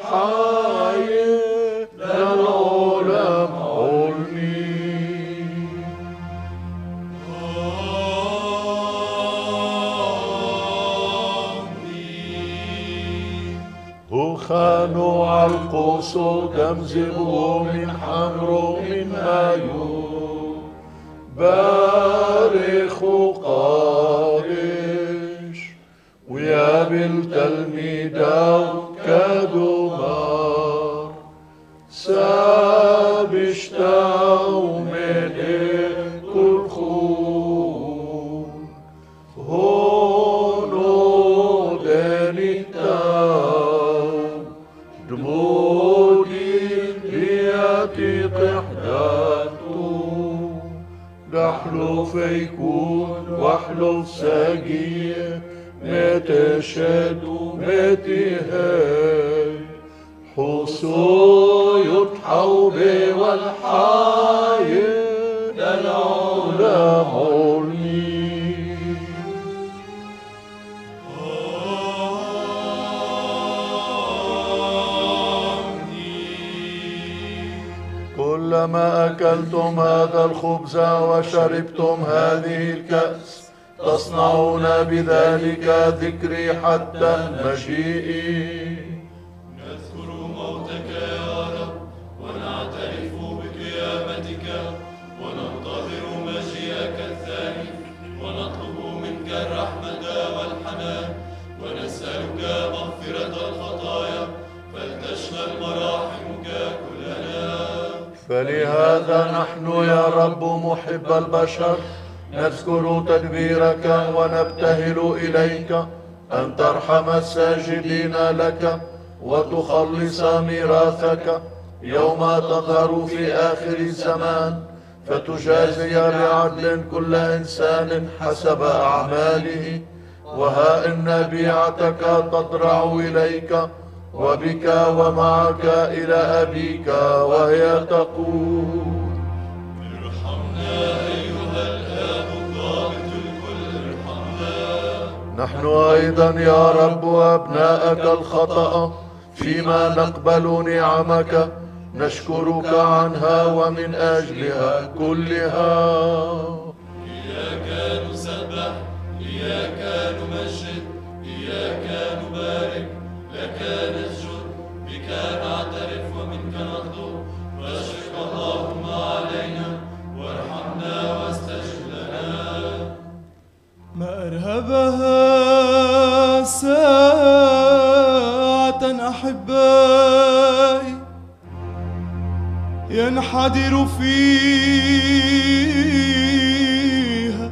والحاية للعالم علمي وخانوا عالقوسو دمزبو من حمرو من مايو بارخ وقارش ويا بالتلميذة كدمار سابشتاو من كل خون هونو داني تاو دمودي بياتي قحداتو دحلو فيكون واحلف ساقية ما تشهد وما تهاي حصو يتحوبي والحاية للعالم علمي كلما أكلتم هذا الخبز وشربتم هذه الكأس تصنعون بذلك ذكري حتى مجيئي. نذكر موتك يا رب ونعترف بقيامتك وننتظر مجيئك الثاني ونطلب منك الرحمة والحنان ونسألك مغفرة الخطايا فلتشمل مراحمك كلنا. فلهذا نحن يا رب محب البشر نذكر تدبيرك ونبتهل إليك أن ترحم الساجدين لك وتخلص ميراثك يوم تظهر في آخر الزمان فتجازي بعدل كل إنسان حسب أعماله. وها إن بيعتك تضرع إليك وبك ومعك إلى أبيك وهي تقول ارحمنا أيها الآب الضابط الكل ارحمنا. نحن أيضا يا رب أبناءك الخطأ فيما نقبل نعمك نشكرك عنها ومن أجلها كلها. إياك نسبح إياك نمجد إياك نبارك لك نسجد بك نعترف ومنك نطلب فاشفق اللهم علينا وارحمنا واستجب لنا. ما أرهبها ساعة أحبائي ينحدر فيها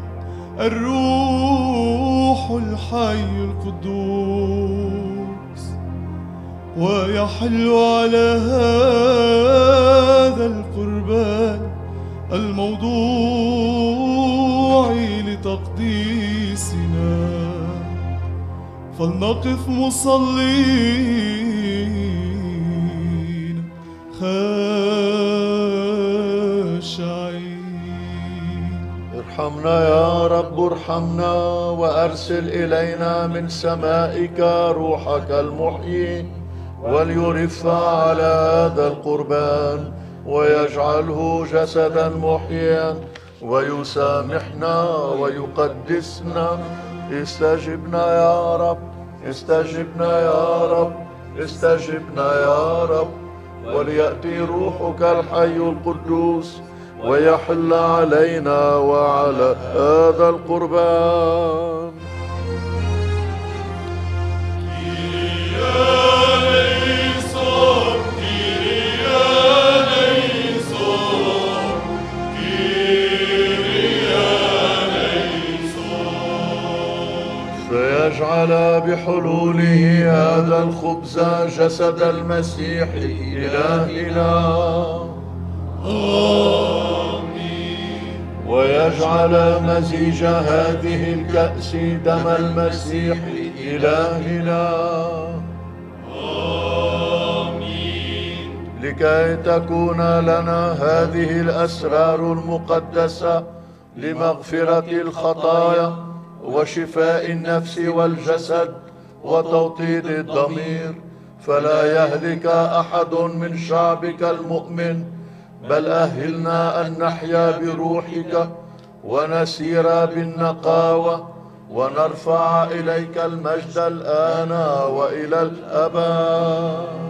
الروح الحي القدوس ويحل على هذا القربان الموضوع لتقديسنا. فلنقف مصلين خاشعين. ارحمنا يا رب ارحمنا وأرسل إلينا من سمائك روحك المحيي وليرف على هذا القربان ويجعله جسدا محيا ويسامحنا ويقدسنا. استجبنا يا رب استجبنا يا رب استجبنا يا رب وليأتي روحك الحي القدوس ويحل علينا وعلى هذا القربان. ويجعل بحلوله هذا الخبز جسد المسيح إلهنا. آمين. ويجعل مزيج هذه الكأس دم المسيح إلهنا. آمين. لكي تكون لنا هذه الأسرار المقدسة لمغفرة الخطايا وشفاء النفس والجسد وتوطيد الضمير، فلا يهلك أحد من شعبك المؤمن، بل أهلنا أن نحيا بروحك ونسير بالنقاوة ونرفع إليك المجد الآن وإلى الأبد.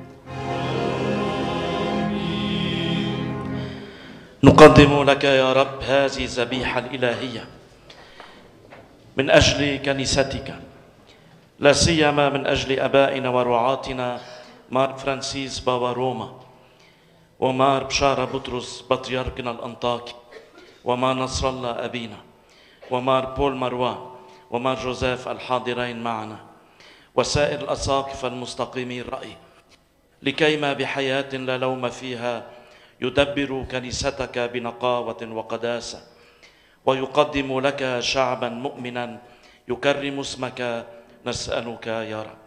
نقدم لك يا رب هذه الذبيحة الإلهية من أجل كنيستك، لا سيما من أجل أبائنا ورعاتنا مار فرانسيس بابا روما، ومار بشارة بطرس بطريركنا الأنطاكي، ومار نصر الله أبينا، ومار بول مروان، ومار جوزيف الحاضرين معنا، وسائر الأساقفة المستقيمين الرأي، لكيما بحياة لا لوم فيها يدبر كنيستك بنقاوة وقداسة، ويقدم لك شعبا مؤمنا يكرم اسمك. نسألك يا رب.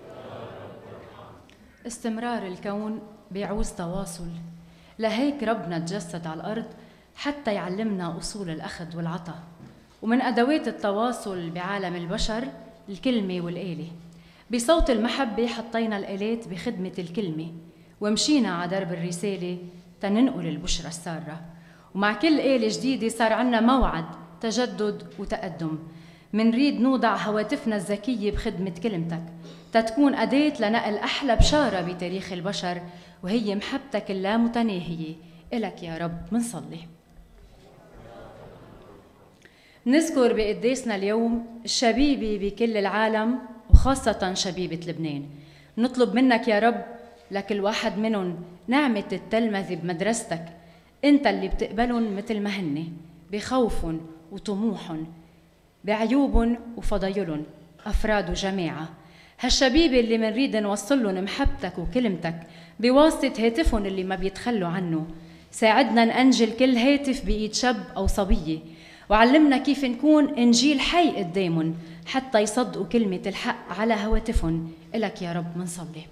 استمرار الكون بيعوز تواصل، لهيك ربنا تجسد على الأرض حتى يعلمنا أصول الأخذ والعطاء، ومن أدوات التواصل بعالم البشر الكلمة والآلة. بصوت المحبة حطينا الآلات بخدمة الكلمة، ومشينا على درب الرسالة تننقل البشرى السارة. ومع كل آلة جديدة صار عنا موعد تجدد وتقدم. منريد نوضع هواتفنا الذكية بخدمة كلمتك تتكون أداة لنقل أحلى بشارة بتاريخ البشر، وهي محبتك اللامتناهية. إلك يا رب منصلي. نذكر بقداسنا اليوم الشبيبة بكل العالم وخاصة شبيبة لبنان. نطلب منك يا رب لكل واحد منهم نعمة التلمذة بمدرستك، انت اللي بتقبلهم مثل ما هن، بخوفهم وطموحهم، بعيوبهم وفضايلهم، أفراد وجماعة. هالشبيبة اللي منريد نوصلهم محبتك وكلمتك بواسطة هاتفهم اللي ما بيتخلوا عنه. ساعدنا نأنجل كل هاتف بإيد شاب أو صبية، وعلمنا كيف نكون إنجيل حي قدامهم حتى يصدقوا كلمة الحق على هواتفهم. إلك يا رب منصلي.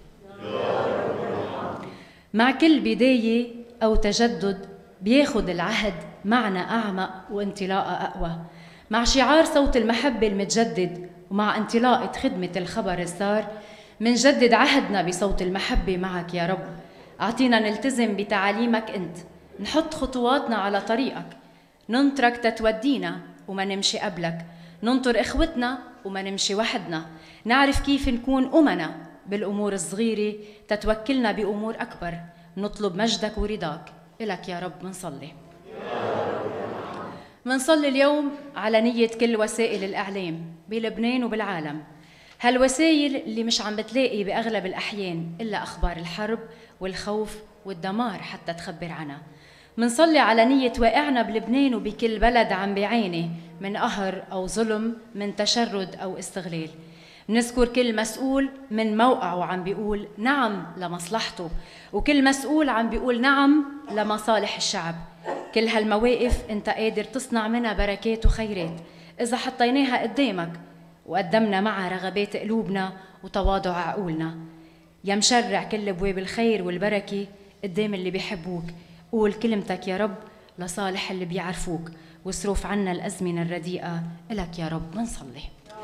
مع كل بداية أو تجدد بياخد العهد معنى أعمق وانطلاقة أقوى. مع شعار صوت المحبة المتجدد ومع انطلاقة خدمة الخبر السار، منجدد عهدنا بصوت المحبة معك يا رب. أعطينا نلتزم بتعاليمك أنت، نحط خطواتنا على طريقك، ننطرك تتودينا وما نمشي قبلك، ننطر إخوتنا وما نمشي وحدنا، نعرف كيف نكون أمنا بالأمور الصغيرة تتوكلنا بأمور أكبر، نطلب مجدك ورضاك. إلك يا رب منصلي. منصلي اليوم على نية كل وسائل الإعلام بلبنان وبالعالم، هالوسائل اللي مش عم بتلاقي بأغلب الأحيان إلا أخبار الحرب والخوف والدمار حتى تخبر عنها. منصلي على نية واقعنا بلبنان وبكل بلد عم بيعاني من قهر أو ظلم، من تشرد أو استغلال. منذكر كل مسؤول من موقعه عم بيقول نعم لمصلحته، وكل مسؤول عم بيقول نعم لمصالح الشعب. كل هالمواقف انت قادر تصنع منها بركات وخيرات إذا حطيناها قدامك وقدمنا معها رغبات قلوبنا وتواضع عقولنا. يا مشرع كل أبواب الخير والبركة قدام اللي بيحبوك، قول كلمتك يا رب لصالح اللي بيعرفوك، واصرف عنا الأزمنة الرديئة. إلك يا رب منصلي.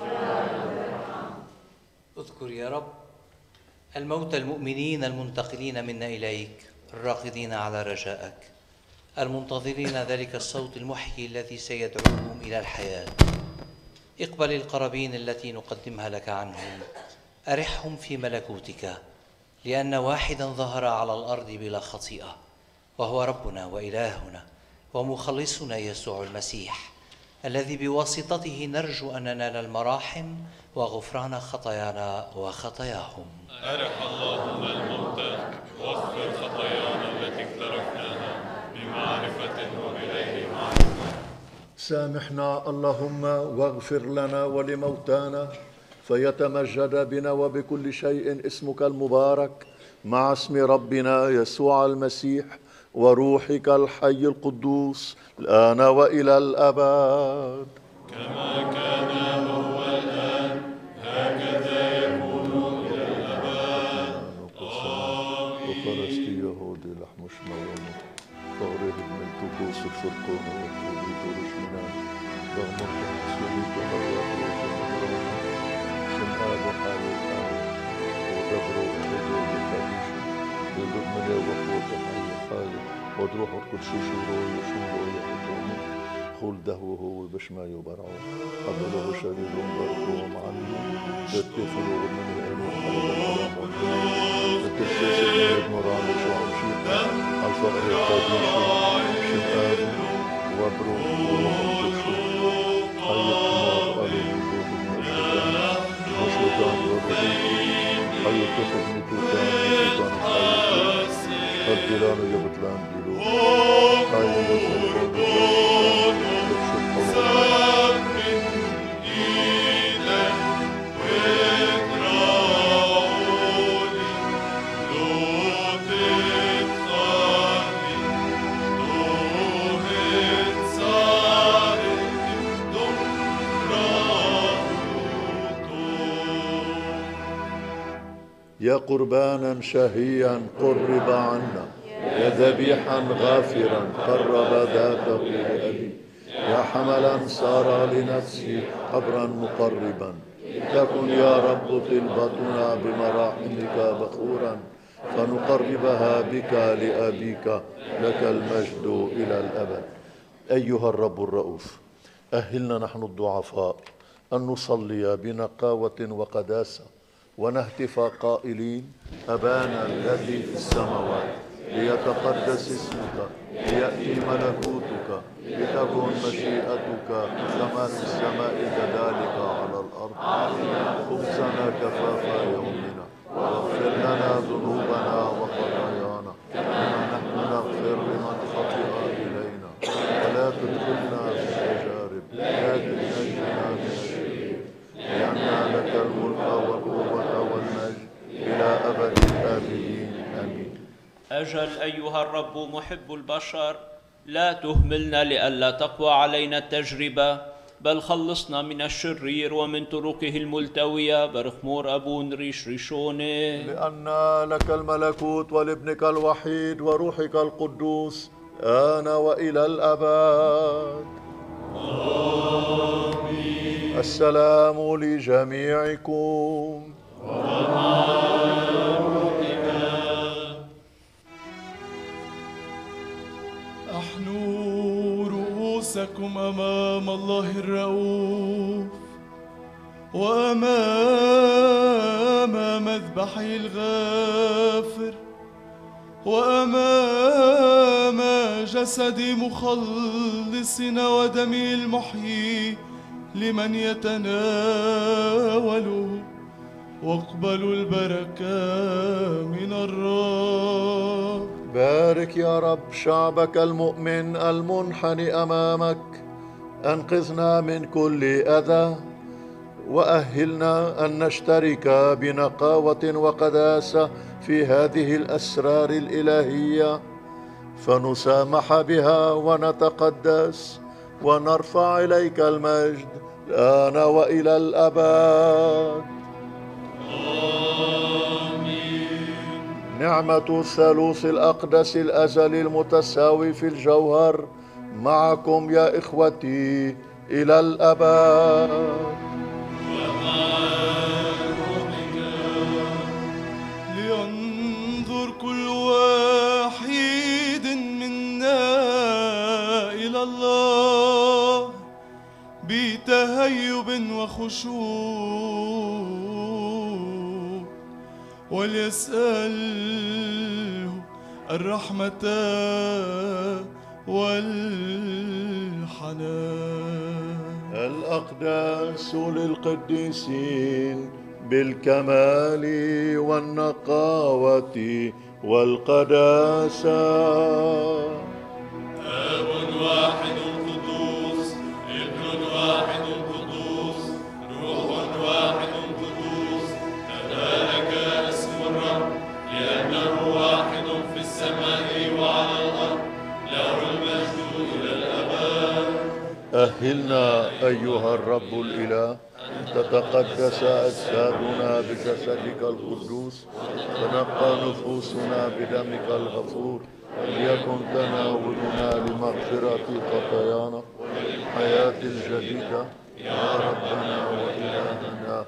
اذكر يا رب الموتى المؤمنين المنتقلين منا إليك، الراقدين على رجائك، المنتظرين ذلك الصوت المحيي الذي سيدعوهم إلى الحياة. اقبل القرابين التي نقدمها لك عنهم، أرحهم في ملكوتك، لأن واحدا ظهر على الأرض بلا خطيئة، وهو ربنا وإلهنا ومخلصنا يسوع المسيح، الذي بواسطته نرجو أن ننال المراحم وغفران خطايانا وخطاياهم. أرح اللهم الموتى واغفر خطايانا التي اقترفناها بمعرفة وبغير معرفة. سامحنا اللهم واغفر لنا ولموتانا، فيتمجد بنا وبكل شيء اسمك المبارك مع اسم ربنا يسوع المسيح وروحك الحي القدوس الآن وإلى الأبد. كما كان هو الآن هكذا يكون إلى الأبد. وفرستي يهودي لحمش موامه فغرد من الطقوس الفرقون والتوبيت ورشمنا رغم التحسيني تهرب وجمهورنا شمعاد وحالي الآن ودبروا خجل بخديش يضرب من يوقفوا تحيي حالي ودروحوا كل شي شورو وشمرو يحطونه خول دهوه هو بشما يبرعوا قبله شديد ومباركوا ومعلموا تتفلوا من العلم وحلق الكلام تتسلسل من المران وشعب شيطا الفقر القديش شمآب وبرو وروح الكشو حي الحمار ألو من دوت المشهدان مشهدان والرجيم حي الكفر نتوتان نتوتان حي الدلان يبطلان دلو حي الكفر يا قربانا شهيا قرب عنا، يا ذبيحا غافرا قرب ذاته لأبي، يا حملا صار لنفسي قبرا مقربا، تكن يا رب طلبتنا بمراحمك بخورا فنقربها بك لأبيك لك المجد إلى الأبد. أيها الرب الرؤوف، أهلنا نحن الضعفاء أن نصلي بنقاوة وقداسة ونهتف قائلين: أبانا الذي في السماوات ليتقدس اسمك، ليأتي ملكوتك، لتكن مشيئتك كما في السماء كذلك على الأرض. خبزنا كفاف يومنا، واغفر لنا ذنوبنا وخطايانا كما نحن نغفر لمن خطئ إلينا، ولا تدخلنا في التجارب لكن نجنا من الشرير، لأن لك الملك والقوة والمجد إلى أبد الآبدين آمين. أجل أيها الرب محب البشر، لا تهملنا لئلا تقوى علينا التجربة، بل خلصنا من الشرير ومن طرقه الملتوية برخمور أبون ريش ريشوني. لأن لك الملكوت ولابنك الوحيد وروحك القدوس آن وإلى الأبد آمين. السلام لجميعكم. أحنوا رؤوسكم أمام الله الرؤوف وأمام مذبحه الغافر وأمام جسد مخلصنا ودمه المحيي لمن يتناوله، واقبلوا البركة من الرب. بارك يا رب شعبك المؤمن المنحني أمامك، أنقذنا من كل أذى، وأهلنا أن نشترك بنقاوة وقداسة في هذه الأسرار الإلهية، فنسامح بها ونتقدس ونرفع إليك المجد الآن وإلى الأبد آمين. نعمة الثالوث الأقدس الأزلي المتساوي في الجوهر معكم يا إخوتي إلى الأبد. لينظر كل واحد منا إلى الله بتهيب وخشوع، وليسأله الرحمة والحنان. الأقداس للقديسين بالكمال والنقاوة والقداسة. آب واحد قدوس أهلنا أيها الرب الإله أن تتقدس أجسادنا بجسدك القدوس، تنقى نفوسنا بدمك الغفور، وليكن تناولنا لمغفرة خطايانا والحياة الجديدة يا ربنا وإلهنا.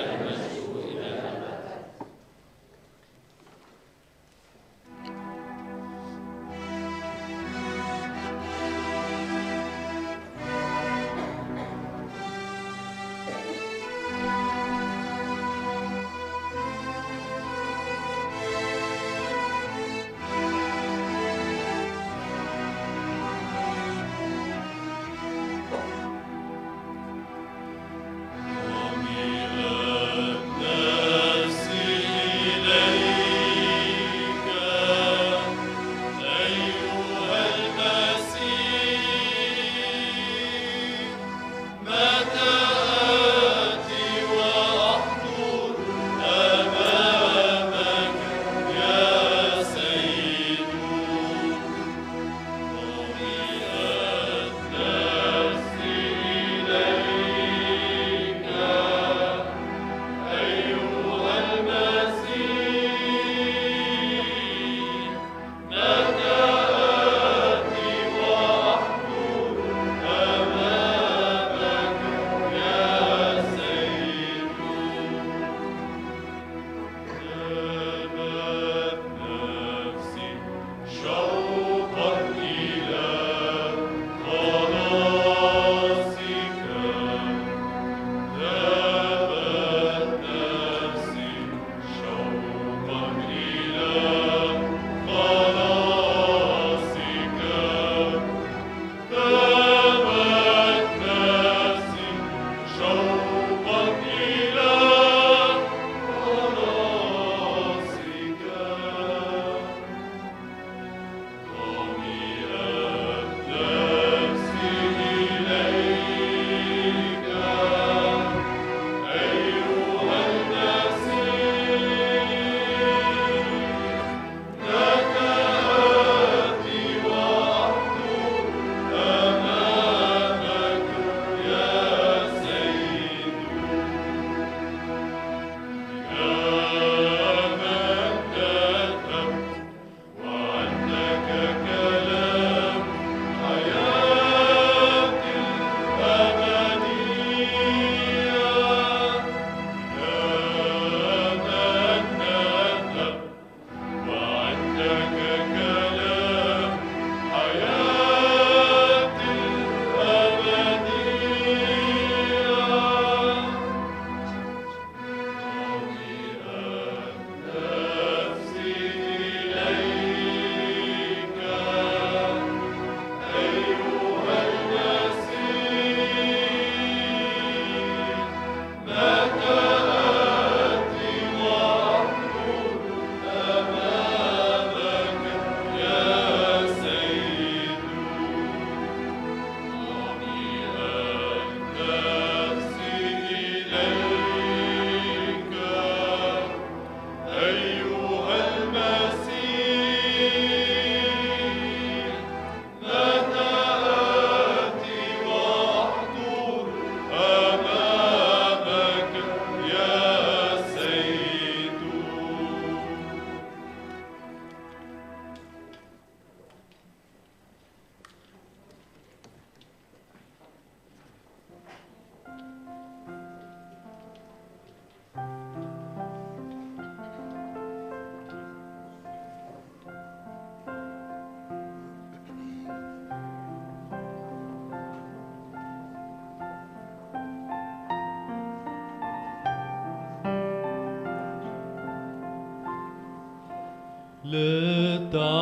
لا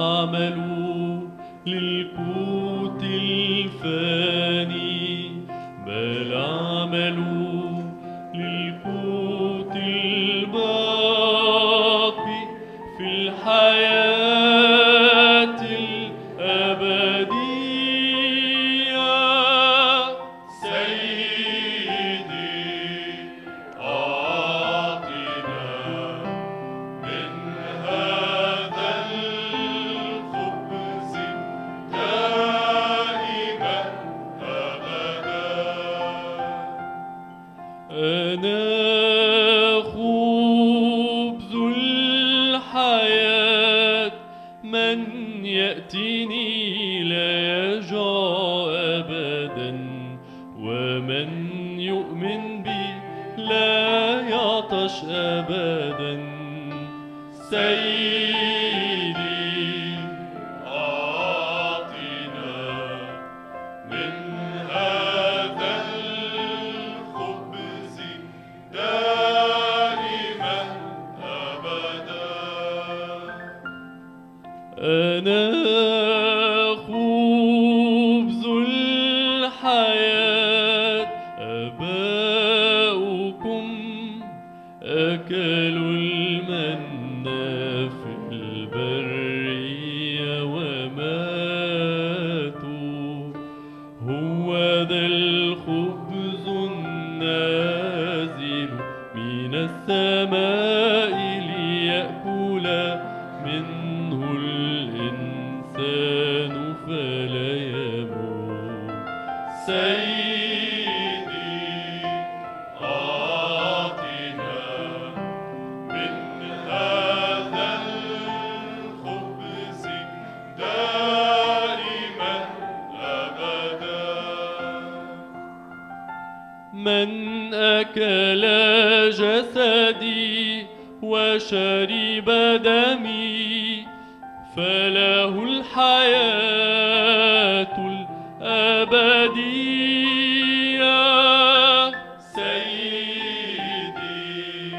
تعملوا للقوت الفاني، بل اعملوا للقوت الباقي في الحياة الأبدية. سيدي أعطنا من هذا الخبز دائما أبدا ومن يؤمن بي لا يعطش أبدا. سيدي أعطنا من هذا الخبز دائما أبدا. أنا خبز الحياة، آباؤكم أكلوا المنة في البرية وماتوا. هو ذا الخبز النازل من السماء ليأكل منه الإنسان فلا يموت. سيدي أعطنا من هذا الخبز دائما أبدا. من أكل جسدي وشرب دمي فله الحياة الأبدية. سيدي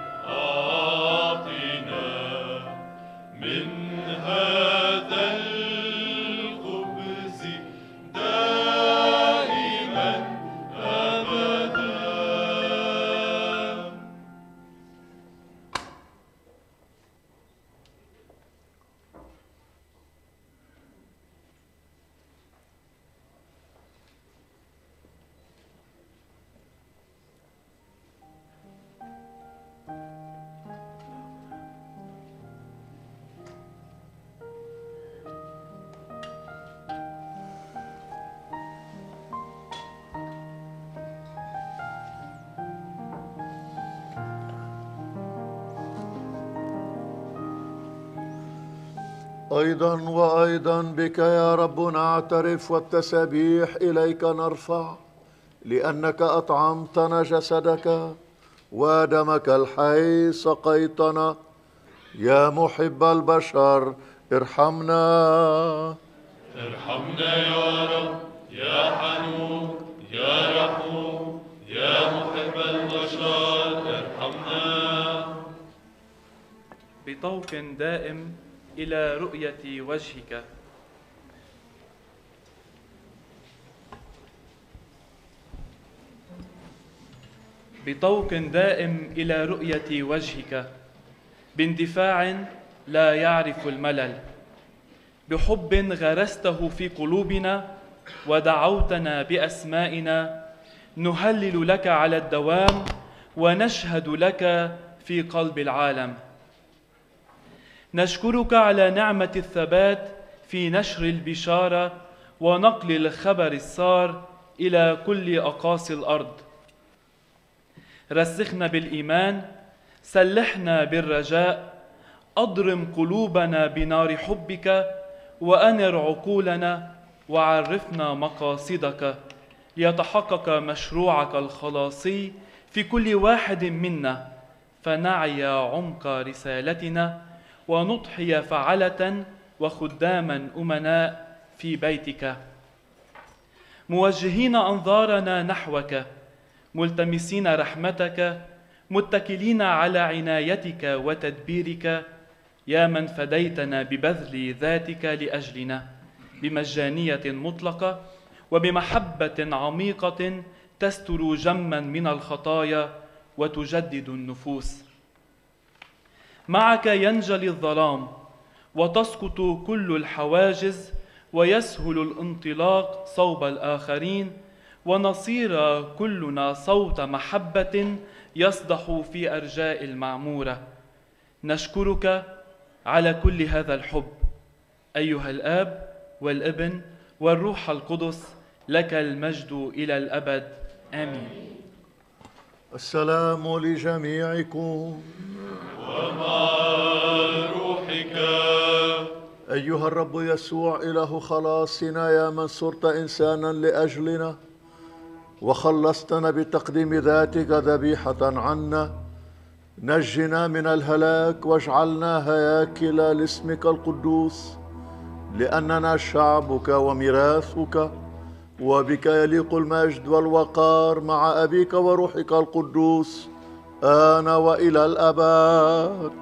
أعطنا من هذا الخبز دائما أبدا. أيضا وأيضا بك يا رب نعترف والتسبيح إليك نرفع، لأنك أطعمتنا جسدك ودمك الحي سقيتنا. يا محب البشر ارحمنا. ارحمنا يا رب يا حنون يا رحوم يا محب البشر ارحمنا. بطوق دائم إلى رؤية وجهك. بطوق دائم إلى رؤية وجهك، باندفاع لا يعرف الملل، بحب غرسته في قلوبنا ودعوتنا بأسمائنا، نهلل لك على الدوام ونشهد لك في قلب العالم. نشكرك على نعمة الثبات في نشر البشارة ونقل الخبر السار إلى كل أقاصي الأرض. رسخنا بالإيمان، سلحنا بالرجاء، أضرم قلوبنا بنار حبك، وأنر عقولنا وعرفنا مقاصدك، ليتحقق مشروعك الخلاصي في كل واحد منا، فنعي عمق رسالتنا ونضحي فعلة وخداما أمناء في بيتك، موجهين أنظارنا نحوك، ملتمسين رحمتك، متكلين على عنايتك وتدبيرك، يا من فديتنا ببذل ذاتك لأجلنا بمجانية مطلقة وبمحبة عميقة تستر جما من الخطايا وتجدد النفوس. معك ينجلي الظلام وتسقط كل الحواجز، ويسهل الانطلاق صوب الآخرين، ونصير كلنا صوت محبة يصدح في أرجاء المعمورة. نشكرك على كل هذا الحب أيها الآب والابن والروح القدس، لك المجد إلى الأبد آمين. السلام لجميعكم ومع روحك. أيها الرب يسوع إله خلاصنا، يا من صرت إنسانا لأجلنا، وخلصتنا بتقديم ذاتك ذبيحة عنا. نجنا من الهلاك واجعلنا هياكل لاسمك القدوس، لأننا شعبك وميراثك، وبك يليق المجد والوقار مع أبيك وروحك القدوس آن وإلى الأبد.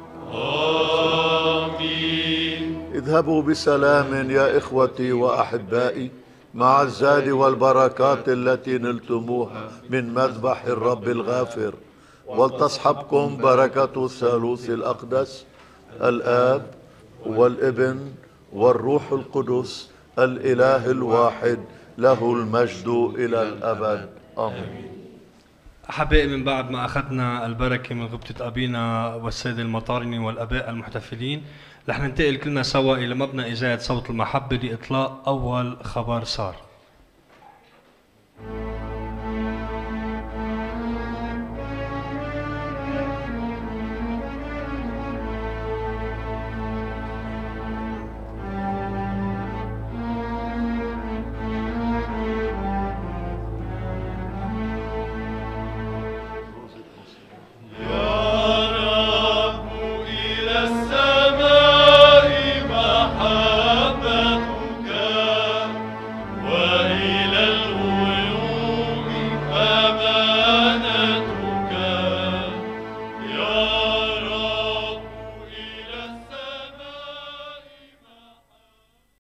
آمين. اذهبوا بسلام يا إخوتي وأحبائي، مع الزاد والبركات التي نلتموها من مذبح الرب الغافر، ولتصحبكم بركة الثالوث الأقدس الآب والابن والروح القدس الإله الواحد، له المجد إلى الأبد. آمين. أحبائي، من بعد ما أخذنا البركة من غبطة أبينا والسادة المطارني والأباء المحتفلين، رح ننتقل كلنا سوا إلى مبنى إذاعة صوت المحبة لإطلاق أول خبر صار.